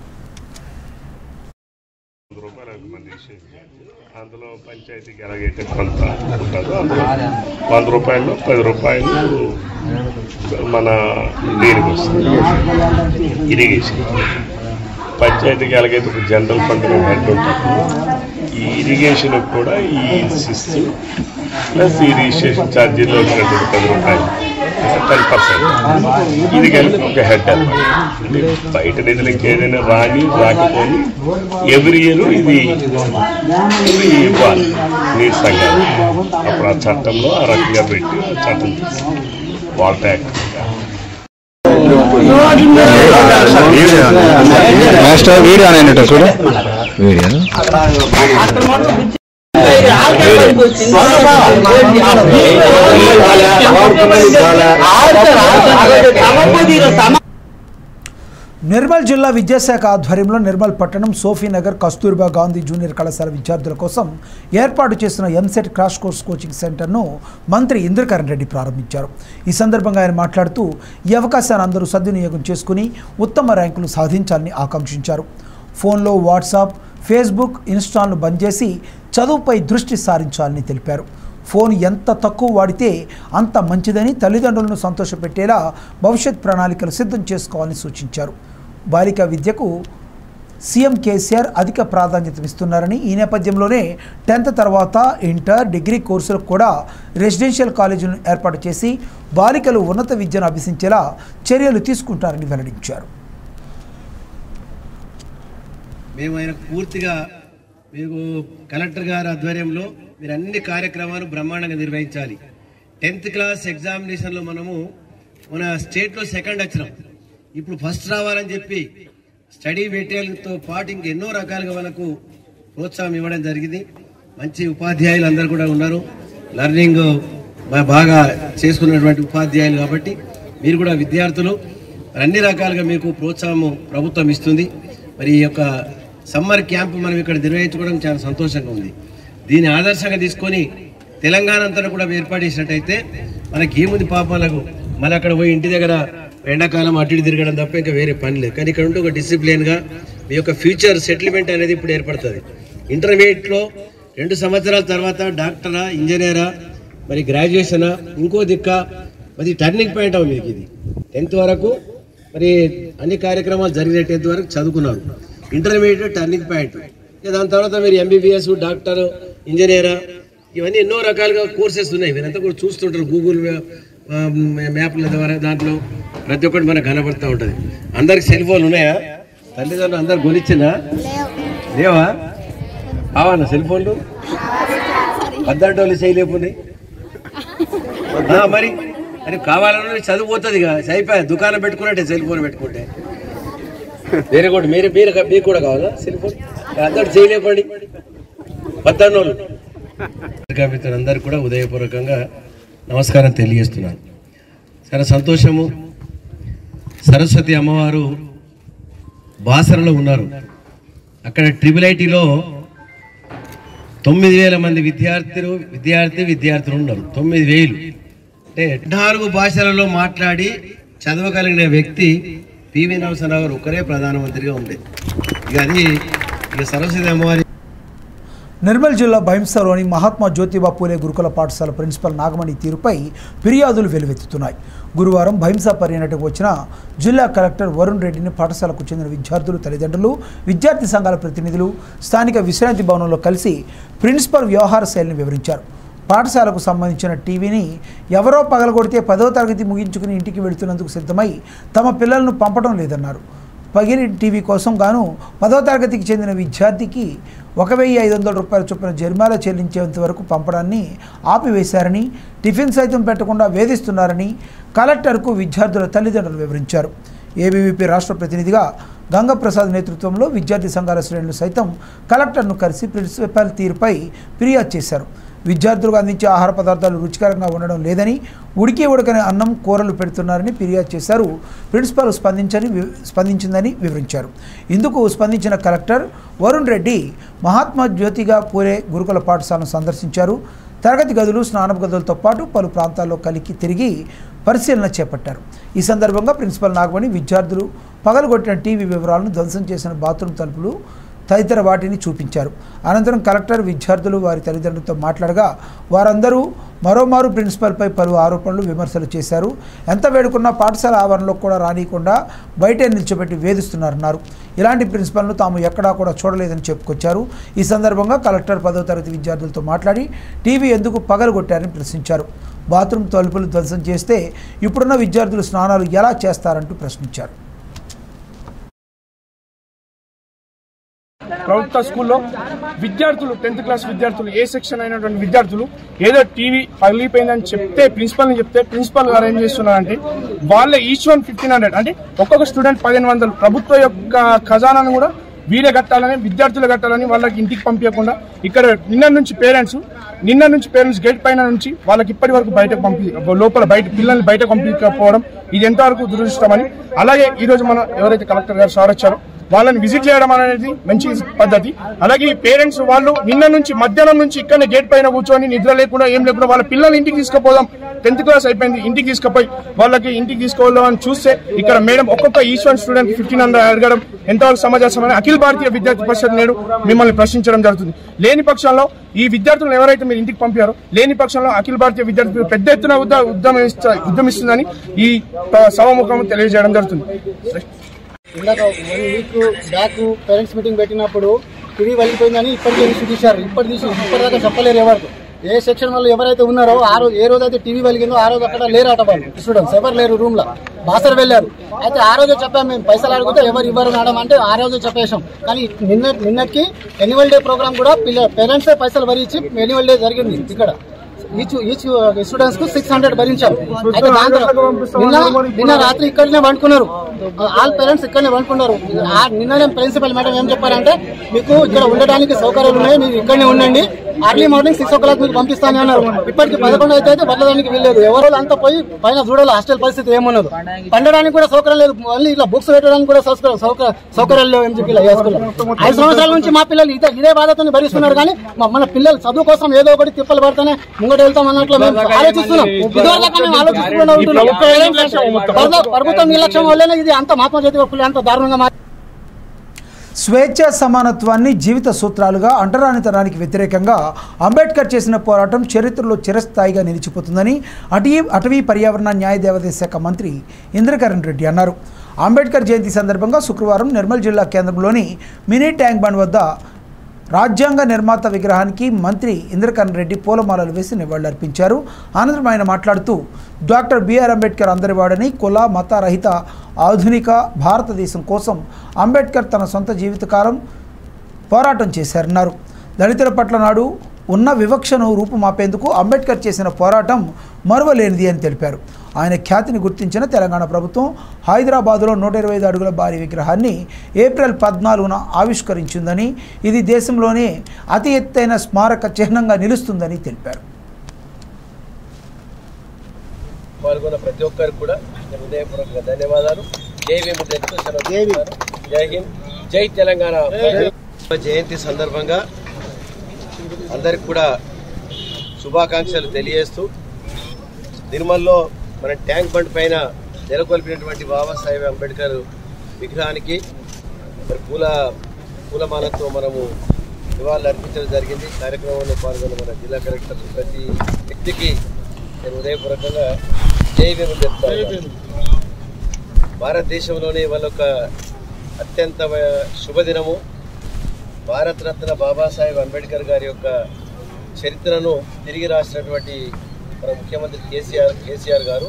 అందులో పంచాయతీకి ఎలాగైతే కొంత ఉంటుందో అందులో 100 రూపాయలు 10 రూపాయలు మన దీనికి వస్తుంది ఇరిగేషన్. పంచాయతీకి ఎలాగైతే ఇప్పుడు జనరల్ ఫండ్ హెడ్ ఉంటుంది, ఈ ఇరిగేషన్ కూడా ఈ సిస్ ప్లస్ ఈ రిజిస్ట్రేషన్ ఛార్జీలో వచ్చినటువంటి 10 రూపాయలు 10%. ఇది కలిపి ఒక హెడ్ అనమాట. అంటే బయట నిధులకి ఏదైనా రాకపోని ఎవ్రీ ఇయర్ ఇది ఇవ్వాలి నీరు సంఘాలు. అప్పుడు ఆ చట్టంలో ఆ రకంగా పెట్టి ఆ చట్టం వాటర్ యాక్ట్ వీడియో అనేట చూడ వీడియో నిర్మల్ జిల్లా విద్యాశాఖ ఆధ్వర్యంలో నిర్మల్ పట్టణం సోఫీనగర్ కస్తూర్బా గాంధీ జూనియర్ కళాశాల విద్యార్థుల కోసం ఏర్పాటు చేసిన ఎంసెట్ క్రాష్ కోర్స్ కోచింగ్ సెంటర్ను మంత్రి ఇంద్రకరణ్ రెడ్డి ప్రారంభించారు. ఈ సందర్భంగా ఆయన మాట్లాడుతూ ఈ అవకాశాన్ని అందరూ సద్వినియోగం చేసుకుని ఉత్తమ ర్యాంకులు సాధించాలని ఆకాంక్షించారు. ఫోన్లో వాట్సాప్, ఫేస్బుక్, ఇన్స్టాల్ను బంద్ చేసి చదువుపై దృష్టి సారించాలని తెలిపారు. ఫోన్ ఎంత తక్కువ వాడితే అంత మంచిదని, తల్లిదండ్రులను సంతోషపెట్టేలా భవిష్యత్ ప్రణాళికలు సిద్ధం చేసుకోవాలని సూచించారు. బాలికా విద్యకు సీఎం కేసీఆర్ అధిక ప్రాధాన్యతనిస్తున్నారని, ఈ నేపథ్యంలోనే 10th తర్వాత ఇంటర్, డిగ్రీ కోర్సులకు కూడా రెసిడెన్షియల్ కాలేజీలను ఏర్పాటు చేసి బాలికలు ఉన్నత విద్యను అభ్యసించేలా చర్యలు తీసుకుంటారని వెల్లడించారు. మేము ఆయనకు పూర్తిగా మీకు కలెక్టర్ గారి ఆధ్వర్యంలో మీరు అన్ని కార్యక్రమాలు బ్రహ్మాండంగా నిర్వహించాలి. 10th క్లాస్ ఎగ్జామినేషన్లో మనము మన స్టేట్లో సెకండ్ వచ్చినాం. ఇప్పుడు ఫస్ట్ రావాలని చెప్పి స్టడీ మెటీరియల్తో పాటు ఇంకెన్నో రకాలుగా మనకు ప్రోత్సాహం ఇవ్వడం జరిగింది. మంచి ఉపాధ్యాయులు అందరూ కూడా ఉన్నారు, లర్నింగ్ బాగా చేసుకున్నటువంటి ఉపాధ్యాయులు. కాబట్టి మీరు కూడా విద్యార్థులు అన్ని రకాలుగా మీకు ప్రోత్సాహం ప్రభుత్వం ఇస్తుంది. మరి ఈ యొక్క సమ్మర్ క్యాంప్ మనం ఇక్కడ నిర్వహించుకోవడం చాలా సంతోషంగా ఉంది. దీన్ని ఆదర్శంగా తీసుకొని తెలంగాణ అంతా కూడా ఏర్పాటు చేసినట్టయితే మనకి ఏముంది పాపాలకు మళ్ళీ అక్కడ పోయి ఇంటి దగ్గర ఎండాకాలం అటు ఇటు తిరగడం తప్ప ఇంకా వేరే పని లేదు. కానీ ఇక్కడ ఉంటే ఒక డిసిప్లిన్గా మీ యొక్క ఫ్యూచర్ సెటిల్మెంట్ అనేది ఇప్పుడు ఏర్పడుతుంది. ఇంటర్మీడియట్లో 2 సంవత్సరాల తర్వాత డాక్టరా, ఇంజనీరా, మరి గ్రాడ్యుయేషనా, ఇంకో దిక్క మరి టర్నింగ్ పాయింట్ అవ్వ మీకు ఇది. 10th వరకు మరి అన్ని కార్యక్రమాలు జరిగిన 10th వరకు చదువుకున్నారు. Intermediate turning point. దాని తర్వాత మీరు ఎంబీబీఎస్, డాక్టర్, ఇంజనీరా, ఇవన్నీ ఎన్నో రకాలుగా కోర్సెస్ ఉన్నాయి. మీరంతా కూడా చూస్తుంటారు గూగుల్ మ్యాప్ల ద్వారా. దాంట్లో ప్రతి ఒక్కటి మనకు కనబడుతూ ఉంటుంది. అందరికి సెల్ ఫోన్లు ఉన్నాయా? తల్లిదండ్రులు అందరు కొనిచ్చినా లేవా? కావాలా సెల్ ఫోన్లు? పద్దంటోళ్ళు చేయలేకున్నాయి మరి. అని కావాలన్నా చదువుపోతుంది ఇక అయిపోయా. దుకాణం పెట్టుకున్నట్టే సెల్ ఫోన్ పెట్టుకుంటే. వేరే కూడా మీకు కూడా కావాలా సెల్ ఫోన్? అందరు చేయలేపండి పద్దంటోళ్ళు. అందరు కూడా ఉదయపూర్వకంగా నమస్కారం తెలియజేస్తున్నాను. చాలా సంతోషము. సరస్వతి అమ్మవారు బాసరలో ఉన్నారు. అక్కడ IIITలో 9,000 మంది విద్యార్థులు ఉన్నారు. 9,000 అంటే 14 భాషలలో మాట్లాడి చదవగలిగిన వ్యక్తి పివి నరసింహారావు గారు ఒకరే ప్రధానమంత్రిగా ఉండేది. ఇక అది సరస్వతి అమ్మవారి. నిర్మల్ జిల్లా భైంసాలోని మహాత్మా జ్యోతిబా పూలే గురుకుల పాఠశాల ప్రిన్సిపల్ నాగమణి తీరుపై ఫిర్యాదులు వెలువెత్తుతున్నాయి. గురువారం భైంసా పర్యటనకు వచ్చిన జిల్లా కలెక్టర్ వరుణ్ రెడ్డిని పాఠశాలకు చెందిన విద్యార్థులు, తల్లిదండ్రులు, విద్యార్థి సంఘాల ప్రతినిధులు స్థానిక విశ్రాంతి భవనంలో కలిసి ప్రిన్సిపల్ వ్యవహార శైలిని వివరించారు. పాఠశాలకు సంబంధించిన టీవీని ఎవరో పగలగొడితే 10వ తరగతి ముగించుకుని ఇంటికి వెళుతున్నందుకు సిద్ధమై తమ పిల్లలను పంపడం లేదన్నారు. పగిలి టీవీ కోసం గాను 10వ తరగతికి చెందిన విద్యార్థికి 1,500 రూపాయల చొప్పున జరిమానా చెల్లించేంత వరకు పంపడాన్ని ఆపివేశారని, టిఫిన్ సైతం పెట్టకుండా వేధిస్తున్నారని కలెక్టర్కు విద్యార్థుల తల్లిదండ్రులు వివరించారు. ఏబీవీపీ రాష్ట్ర ప్రతినిధిగా గంగప్రసాద్ నేతృత్వంలో విద్యార్థి సంఘాల శ్రేణులు సైతం కలెక్టర్ను కలిసి ప్రిన్సిపల్ తీరుపై ఫిర్యాదు చేశారు. విద్యార్థులకు అందించే ఆహార పదార్థాలు రుచికరంగా ఉండడం లేదని, ఉడకని అన్నం, కూరలు పెడుతున్నారని ఫిర్యాదు చేశారు. ప్రిన్సిపల్ స్పందించిందని వివరించారు. ఇందుకు స్పందించిన కలెక్టర్ వరుణ్ రెడ్డి మహాత్మా జ్యోతిబా పూలే గురుకుల పాఠశాలను సందర్శించారు. తరగతి గదులు, స్నానపు గదులతో పాటు పలు ప్రాంతాల్లో కలికి తిరిగి పరిశీలన చేపట్టారు. ఈ సందర్భంగా ప్రిన్సిపల్ నాగమణి విద్యార్థులు పగలగొట్టిన టీవీ వివరాలను, ధ్వంసం చేసిన బాత్రూమ్ తలుపులు తదితర వాటిని చూపించారు. అనంతరం కలెక్టర్ విద్యార్థులు వారి తల్లిదండ్రులతో మాట్లాడగా వారందరూ మరోమారు ప్రిన్సిపల్పై పలు ఆరోపణలు, విమర్శలు చేశారు. ఎంత వేడుకున్నా పాఠశాల ఆవరణలో కూడా రానియకుండా బయటే నిల్చోబెట్టి వేధిస్తున్నారన్నారు. ఇలాంటి ప్రిన్సిపల్ను తాము ఎక్కడా కూడా చూడలేదని చెప్పుకొచ్చారు. ఈ సందర్భంగా కలెక్టర్ 10వ తరగతి విద్యార్థులతో మాట్లాడి టీవీ ఎందుకు పగలగొట్టారని ప్రశ్నించారు. బాత్రూమ్ తలుపులు ధ్వంసం చేస్తే ఇప్పుడున్న విద్యార్థులు స్నానాలు ఎలా చేస్తారంటూ ప్రశ్నించారు. ప్రభుత్వ స్కూల్లో విద్యార్థులు 10th క్లాస్ విద్యార్థులు, ఏ సెక్షన్ అయినటువంటి విద్యార్థులు ఏదో టీవీ పగిలిపోయిందని చెప్తే ప్రిన్సిపల్ గారు ఏం చేస్తున్నారంటే వాళ్ళ ఈచ్ వన్ 1500 అంటే ఒక్కొక్క స్టూడెంట్ 1500 ప్రభుత్వ యొక్క ఖజానాను కూడా వీరే కట్టాలని, విద్యార్థులు కట్టాలని వాళ్ళకి ఇంటికి పంపించకుండా ఇక్కడ నిన్న నుంచి పేరెంట్స్ గేట్ పైన నుంచి వాళ్ళకి ఇప్పటి వరకు బయట పిల్లల్ని బయట పంపించకపోవడం ఇది ఎంతవరకు దురదృష్టమని. అలాగే ఈ రోజు మన ఎవరైతే కలెక్టర్ గారు సార్ వచ్చారో వాళ్ళని విజిట్ చేయడం అనేది మంచి పద్ధతి. అలాగే ఈ పేరెంట్స్ వాళ్ళు నిన్న నుంచి మధ్యాహ్నం నుంచి ఇక్కడనే గేట్ పైన కూర్చొని నిద్ర లేకుండా ఏం లేకుండా వాళ్ళ పిల్లల్ని ఇంటికి తీసుకుపోదాం, 10th క్లాస్ అయిపోయింది, ఇంటికి తీసుకుపోయి వాళ్ళకి ఇంటికి తీసుకోవాలని చూస్తే ఇక్కడ మేడం ఒక్కొక్క ఈచ్ వన్ స్టూడెంట్ 1500 అడగడం ఎంతవరకు సమాజాన్ని అఖిల భారతీయ విద్యార్థి పరిషత్ నేడు మిమ్మల్ని ప్రశ్నించడం జరుగుతుంది. లేని పక్షంలో ఈ విద్యార్థులను ఎవరైతే మీరు ఇంటికి పంపారో లేని పక్షంలో అఖిల భారతీయ విద్యార్థి పెద్ద ఎత్తున ఉద్యమిస్తుందని ఈ సభాముఖం తెలియజేయడం జరుగుతుంది. ఇందాక 1 వీక్ బ్యాక్ పేరెంట్స్ మీటింగ్ పెట్టినప్పుడు టీవీ వెళ్ళిపోయిందని ఇప్పటికే తీశారు. ఇప్పటిదాకా చెప్పలేరు ఎవరు. ఏ సెక్షన్ వాళ్ళు ఎవరైతే ఉన్నారో ఆ రోజు ఏ రోజు అయితే టీవీ వెలిగిందో ఆ రోజు అక్కడ లేరట వాళ్ళు స్టూడెంట్స్ ఎవరు లేరు రూమ్ లో బాసర్ వెళ్ళారు. అయితే ఆ రోజే చెప్పాం మేము పైసలు అడిగితే ఎవరు ఇవ్వరు మేడం అంటే ఆ రోజే చెప్పేసాం. కానీ నిన్నటికి యాన్యువల్ డే ప్రోగ్రామ్ కూడా పేరెంట్స్ పైసలు భరించి యాన్యువల్ డే జరిగింది. ఇక్కడ ఈచ్ స్టూడెంట్స్ కు 600 భరించాం. అయితే నిన్న రాత్రి ఇక్కడనే వండుకున్నారు, ఆల్ పేరెంట్స్ ఇక్కడనే వండుకున్నారు. నిన్ననే ప్రిన్సిపల్ మేడం ఏం చెప్పారంటే మీకు ఇక్కడ ఉండడానికి సౌకర్యాలు ఉన్నాయి, మీరు ఇక్కడనే ఉండండి, అర్లీ మార్నింగ్ 6 o'clock మీకు పంపిస్తానే అన్నారు. ఇప్పటికి 11 అయితే వెళ్ళడానికి వీల్లేదు. ఎవరో అంతా పోయి పైన చూడాలి హాస్టల్ పరిస్థితి ఏమన్నది. పండడానికి కూడా సౌకర్యం లేదు, మళ్ళీ ఇలా బుక్స్ పెట్టడానికి కూడా సౌకర్యాలు లేవు ఎంజీపీ హై స్కూల్. 5 సంవత్సరాల నుంచి మా పిల్లలు ఇదే బాధతో భరిస్తున్నారు. కానీ మన పిల్లలు చదువు కోసం ఏదో ఒకటి తిప్పలు పడితేనే ముంగట వెళ్తాం అన్నట్లు మేము ఆలోచిస్తున్నాం. ఇదివరకు మేము ఆలోచిస్తూనే ఉంటున్నాం. ప్రభుత్వం నిర్లక్ష్యం వల్లనే ఇది అంత మహాత్మాజ్యోతిబా ఫులే అంత దారుణంగా స్వేచ్ఛ సమానత్వాన్ని జీవిత సూత్రాలుగా అంటరానితనానికి వ్యతిరేకంగా అంబేద్కర్ చేసిన పోరాటం చరిత్రలో చిరస్థాయిగా నిలిచిపోతుందని అటవీ పర్యావరణ న్యాయ దేవాదాయ శాఖ మంత్రి ఇంద్రకరణ్ రెడ్డి అన్నారు. అంబేద్కర్ జయంతి సందర్భంగా శుక్రవారం నిర్మల్ జిల్లా కేంద్రంలోని మినీ ట్యాంక్ బండ్ వద్ద రాజ్యాంగ నిర్మాత విగ్రహానికి మంత్రి ఇంద్రకరణ్ రెడ్డి పూలమాలలు వేసి నివాళులర్పించారు. అనంతరం ఆయన మాట్లాడుతూ డాక్టర్ బిఆర్ అంబేద్కర్ అందరివాడని, కుల మత రహిత ఆధునిక భారతదేశం కోసం అంబేద్కర్ తన సొంత జీవితకాలం పోరాటం చేశారన్నారు. దళితుల పట్ల నాడు ఉన్న వివక్షను రూపుమాపేందుకు అంబేద్కర్ చేసిన పోరాటం మరువలేనిది అని తెలిపారు. ఆయన ఖ్యాతిని గుర్తించిన తెలంగాణ ప్రభుత్వం హైదరాబాదులో 125 అడుగుల భారీ విగ్రహాన్ని ఏప్రిల్ 14న ఆవిష్కరించిందని, ఇది దేశంలోనే అతి ఎత్తైన స్మారక చిహ్నంగా నిలుస్తుందని తెలిపారు. పాల్గొన్న ప్రతి ఒక్కరికి కూడా హృదయపూర్వక ధన్యవాదాలు. జై జై హింద్, జై తెలంగాణ. జయంతి సందర్భంగా అందరికి కూడా శుభాకాంక్షలు తెలియజేస్తూ నిర్మల్లో మన ట్యాంక్ బండ్ పైన నెలకొల్పినటువంటి బాబాసాహెబ్ అంబేద్కర్ విగ్రహానికి మరి పూలమాలతో మనము నివాళులు అర్పించడం జరిగింది. కార్యక్రమంలో పాల్గొన్న మన జిల్లా కలెక్టర్ ప్రతి వ్యక్తికి నేను హృదయపూర్వకంగా జై భీమ్ చెప్తాను. భారతదేశంలోనే వాళ్ళొక అత్యంత శుభదినము. భారతరత్న బాబాసాహెబ్ అంబేద్కర్ గారి యొక్క చరిత్రను తిరిగి రాసినటువంటి మన ముఖ్యమంత్రి కేసీఆర్ గారు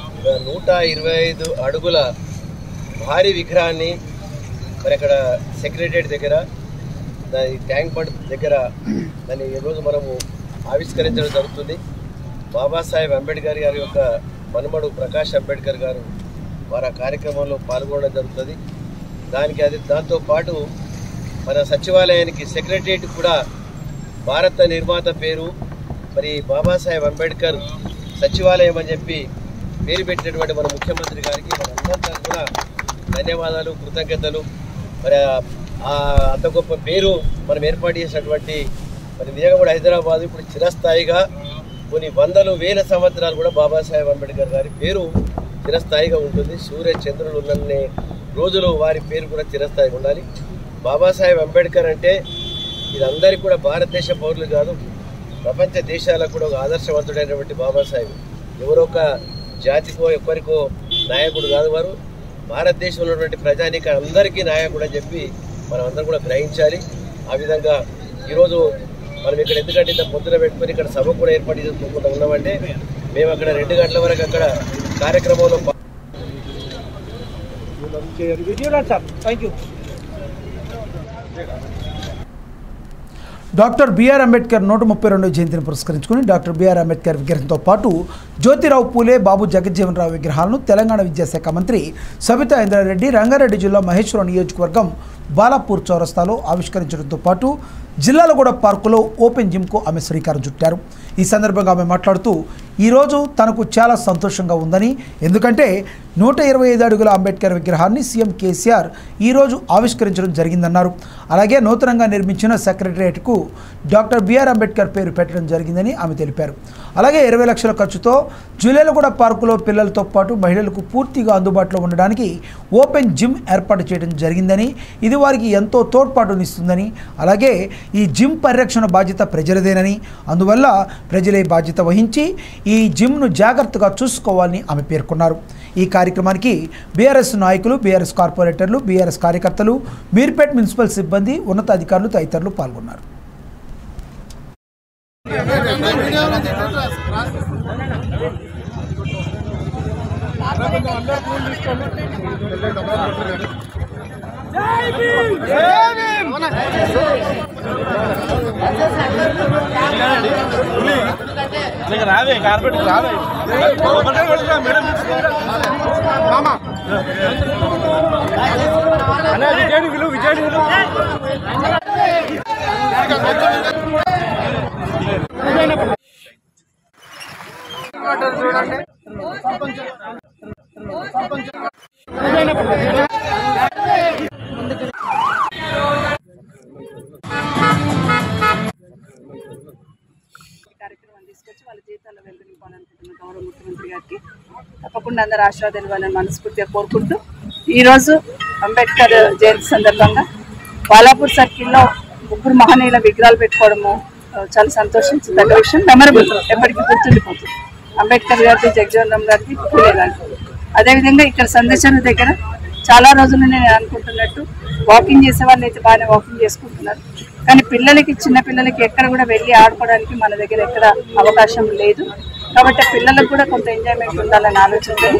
125 అడుగుల భారీ విగ్రహాన్ని మరి అక్కడ సెక్రటరియట్ దగ్గర దాని ట్యాంక్ బండ్ దగ్గర దాన్ని ఈరోజు మనము ఆవిష్కరించడం జరుగుతుంది. బాబాసాహెబ్ అంబేద్కర్ గారి యొక్క మనుమడు ప్రకాష్ అంబేద్కర్ గారు వారి కార్యక్రమంలో పాల్గొనడం జరుగుతుంది. దాంతోపాటు మన సచివాలయానికి సెక్రటరియట్ కూడా భారత నిర్మాత పేరు మరి బాబాసాహెబ్ అంబేద్కర్ సచివాలయం అని చెప్పి పేరు పెట్టినటువంటి మన ముఖ్యమంత్రి గారికి మనందరికీ కూడా ధన్యవాదాలు, కృతజ్ఞతలు. మరి అంత గొప్ప పేరు మనం ఏర్పాటు చేసినటువంటి మరి నిజంగా కూడా హైదరాబాద్ ఇప్పుడు చిరస్థాయిగా కొన్ని వందలు వేల సంవత్సరాలు కూడా బాబాసాహెబ్ అంబేద్కర్ గారి పేరు చిరస్థాయిగా ఉంటుంది. సూర్య చంద్రులు ఉన్నన్ని రోజులు వారి పేరు కూడా చిరస్థాయిగా ఉండాలి. బాబాసాహెబ్ అంబేద్కర్ అంటే ఇది అందరికీ కూడా భారతదేశ పౌరులు కాదు, ప్రపంచ దేశాలకు కూడా ఒక ఆదర్శవంతుడైనటువంటి బాబాసాహెబ్. ఎవరో ఒక జాతికో ఎవ్వరికో నాయకుడు కాదు, వారు భారతదేశంలో ఉన్నటువంటి ప్రజానిక అందరికీ నాయకుడు అని చెప్పి మనం అందరం కూడా గ్రహించాలి. ఆ విధంగా ఈరోజు మనం ఇక్కడ ఎందుకంటే ఇంత పొద్దున పెట్టుకొని ఇక్కడ సభ కూడా ఏర్పాటు చేసుకోకుండా ఉన్నామంటే మేము అక్కడ 2 గంటల వరకు అక్కడ కార్యక్రమంలో డాక్టర్ బిఆర్ అంబేద్కర్ 132వ జయంతిని పురస్కరించుకుని డాక్టర్ బిఆర్ అంబేద్కర్ విగ్రహంతో పాటు జ్యోతిరావు పూలే, బాబు జగజ్జీవన్ రావు విగ్రహాలను తెలంగాణ విద్యాశాఖ మంత్రి సబితా ఇంద్రారెడ్డి రంగారెడ్డి జిల్లా మహేశ్వరం నియోజకవర్గం బాలాపూర్ చౌరస్తాలో ఆవిష్కరించడంతో పాటు జిల్లాలగూడ పార్కులో ఓపెన్ జిమ్కు ఆమె శ్రీకారం చుట్టారు. ఈ సందర్భంగా ఆమె మాట్లాడుతూ ఈరోజు తనకు చాలా సంతోషంగా ఉందని, ఎందుకంటే 125 అడుగుల అంబేద్కర్ విగ్రహాన్ని సీఎం కేసీఆర్ ఈరోజు ఆవిష్కరించడం జరిగిందన్నారు. అలాగే నూతనంగా నిర్మించిన సెక్రటరియట్కు డాక్టర్ బిఆర్ అంబేద్కర్ పేరు పెట్టడం జరిగిందని ఆమె తెలిపారు. అలాగే 20 లక్షల ఖర్చుతో జిల్లాలగూడ పార్కులో పిల్లలతో పాటు మహిళలకు పూర్తిగా అందుబాటులో ఉండడానికి ఓపెన్ జిమ్ ఏర్పాటు చేయడం జరిగిందని, ఇది వారికి ఎంతో తోడ్పాటునిస్తుందని, అలాగే ఈ జిమ్ పరిరక్షణ బాధ్యత ప్రజలదేనని, అందువల్ల ప్రజలే బాధ్యత వహించి ఈ జిమ్ను జాగ్రత్తగా చూసుకోవాలని ఆమె పేర్కొన్నారు. ఈ కార్యక్రమానికి బీఆర్ఎస్ నాయకులు, బీఆర్ఎస్ కార్పొరేటర్లు, బీఆర్ఎస్ కార్యకర్తలు, మీర్పేట్ మున్సిపల్ సిబ్బంది, ఉన్నతాధికారులు తదితరులు పాల్గొన్నారు. రావే కార్పెట్ రావే విజయ్ తీసుకొచ్చి వాళ్ళ జీవితాల్లో వెళ్తునివ్వాలనుకుంటున్న గౌరవ ముఖ్యమంత్రి గారికి తప్పకుండా అందరు ఆశీర్వాదాలు ఇవ్వాలని మనస్ఫూర్తిగా కోరుకుంటూ ఈరోజు అంబేద్కర్ జయంతి సందర్భంగా బాలాపూర్ సర్కిల్లో 3 మహనీయుల విగ్రహాలు పెట్టుకోవడము చాలా సంతోషించదగ్గ విషయం. మెమరబుల్, ఎప్పటికీ గుర్తుండిపోతుంది. అంబేద్కర్ గారిది, జగజీవన్ రామ్ గారిది, పూలే గారిది. అదేవిధంగా ఇక్కడ సందర్శన దగ్గర చాలా రోజులు నేను అనుకుంటున్నట్టు వాకింగ్ చేసే వాళ్ళు అయితే బాగానే వాకింగ్ చేసుకుంటున్నారు, కానీ పిల్లలకి, చిన్న పిల్లలకి ఎక్కడ కూడా వెళ్ళి ఆడుకోవడానికి మన దగ్గర ఎక్కడ అవకాశం లేదు. కాబట్టి పిల్లలకు కూడా కొంత ఎంజాయ్మెంట్ ఉండాలని ఆలోచనతో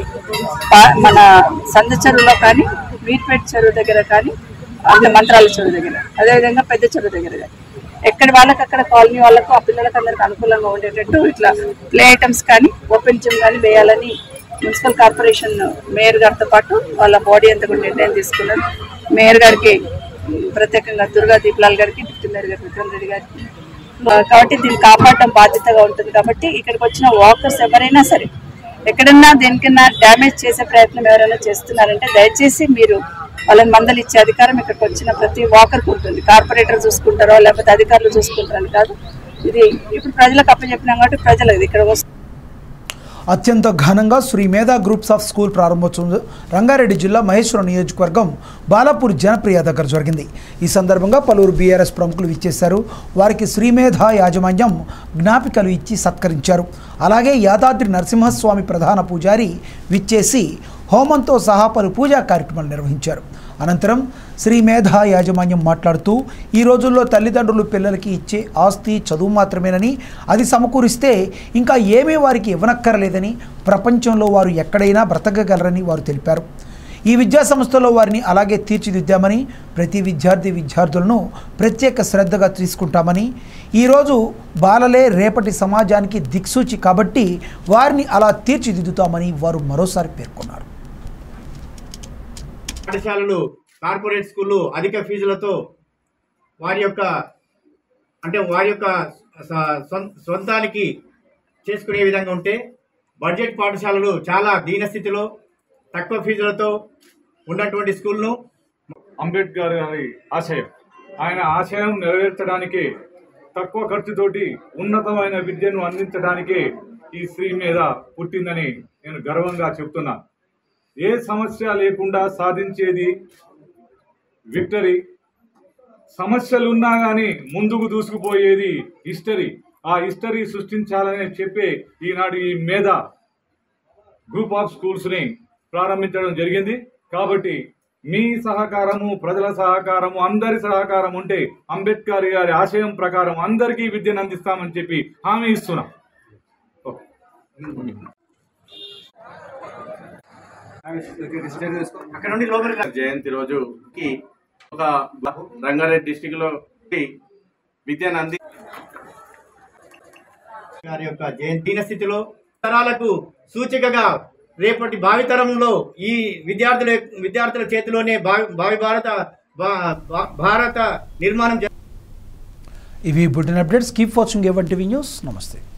మన సంద చెరువులో కానీ, వీర్పేట చెరువు దగ్గర కానీ, అంటే మంత్రాల చెరువు దగ్గర, అదేవిధంగా పెద్ద చెరువు దగ్గర కానీ ఎక్కడ వాళ్ళకి అక్కడ కాలనీ వాళ్ళకు ఆ పిల్లలకు అందరికి అనుకూలంగా ఉండేటట్టు ఇట్లా ప్లే ఐటమ్స్ కానీ, ఓపెన్ జిమ్ కానీ వేయాలని మున్సిపల్ కార్పొరేషన్ మేయర్ గారితో పాటు వాళ్ళ బాడీ అంతా కూడా నిర్ణయం తీసుకున్నారు. మేయర్ గారికి ప్రత్యేకంగా దుర్గా దీప్లాల్ గారికి, డిప్యూటీ మేయర్ గారికి, విక్రమ్ రెడ్డి గారికి. కాబట్టి దీన్ని కాపాడటం బాధ్యతగా ఉంటుంది. కాబట్టి ఇక్కడికి వచ్చిన వాకర్స్ ఎవరైనా సరే ఎక్కడన్నా దేనికన్నా డ్యామేజ్ చేసే ప్రయత్నం ఎవరైనా చేస్తున్నారంటే దయచేసి మీరు వాళ్ళని మందలు ఇచ్చే అధికారం ఇక్కడికి వచ్చిన ప్రతి వాకర్కి ఉంటుంది. కార్పొరేటర్ చూసుకుంటారో లేకపోతే అధికారులు చూసుకుంటారని కాదు. ఇది ఇప్పుడు ప్రజలకు అప్పచెప్పినాం కాబట్టి ప్రజలకు ఇక్కడ వస్తుంది. అత్యంత ఘనంగా శ్రీ మేధా గ్రూప్స్ ఆఫ్ స్కూల్ ప్రారంభోత్సవం రంగారెడ్డి జిల్లా మహేశ్వరం నియోజకవర్గం బాలాపూర్ జనప్రియ దగ్గర జరిగింది. ఈ సందర్భంగా పలువురు బీఆర్ఎస్ ప్రముఖులు విచ్చేశారు. వారికి శ్రీ మేధా యాజమాన్యం జ్ఞాపికలు ఇచ్చి సత్కరించారు. అలాగే యాదాద్రి నరసింహస్వామి ప్రధాన పూజారి విచ్చేసి హోమంతో సహా పలు పూజా కార్యక్రమాలు నిర్వహించారు. అనంతరం శ్రీ మేధా యాజమాన్యం మాట్లాడుతూ ఈ రోజుల్లో తల్లిదండ్రులు పిల్లలకి ఇచ్చే ఆస్తి చదువు మాత్రమేనని, అది సమకూరిస్తే ఇంకా ఏమీ వారికి ఇవ్వనక్కర్లేదని, ప్రపంచంలో వారు ఎక్కడైనా బ్రతకగలరని వారు తెలిపారు. ఈ విద్యా సంస్థలో వారిని అలాగే తీర్చిదిద్దామని, ప్రతి విద్యార్థులను ప్రత్యేక శ్రద్ధగా తీసుకుంటామని, ఈరోజు బాలలే రేపటి సమాజానికి దిక్సూచి కాబట్టి వారిని అలా తీర్చిదిద్దుతామని వారు మరోసారి పేర్కొన్నారు. పాఠశాలలు, కార్పొరేట్ స్కూళ్ళు అధిక ఫీజులతో వారి యొక్క సొంతానికి చేసుకునే విధంగా ఉంటే, బడ్జెట్ పాఠశాలలు చాలా దీనస్థితిలో తక్కువ ఫీజులతో ఉన్నటువంటి స్కూల్ను అంబేద్కర్ గారి ఆశయం, ఆయన ఆశయం నెరవేర్చడానికి తక్కువ ఖర్చుతోటి ఉన్నతమైన విద్యను అందించడానికి ఈ శ్రీ మీద పుట్టిందని నేను గర్వంగా చెప్తున్నా. ఏ సమస్య లేకుండా సాధించేది విక్టరీ. సమస్యలున్నా కానీ ముందుకు దూసుకుపోయేది హిస్టరీ. ఆ హిస్టరీ సృష్టించాలని చెప్పే ఈనాడు ఈ మేధా గ్రూప్ ఆఫ్ స్కూల్స్ని ప్రారంభించడం జరిగింది. కాబట్టి మీ సహకారము, ప్రజల సహకారము, అందరి సహకారం ఉంటే అంబేద్కర్ గారి ఆశయం ప్రకారం అందరికీ విద్యను అందిస్తామని చెప్పి హామీ ఇస్తున్నాం. జయంతి రోజుకి ఒక రంగారెడ్డి డిస్టిక్ లో విద్యను అంది గారి యొక్క జయంతి స్థితిలో తరాలకు సూచికగా రేపటి భావితరంలో ఈ విద్యార్థుల చేతిలోనే భావి భారత నిర్మాణం. ఇవి bulletin updates. Keep watching A1 TV news. నమస్తే.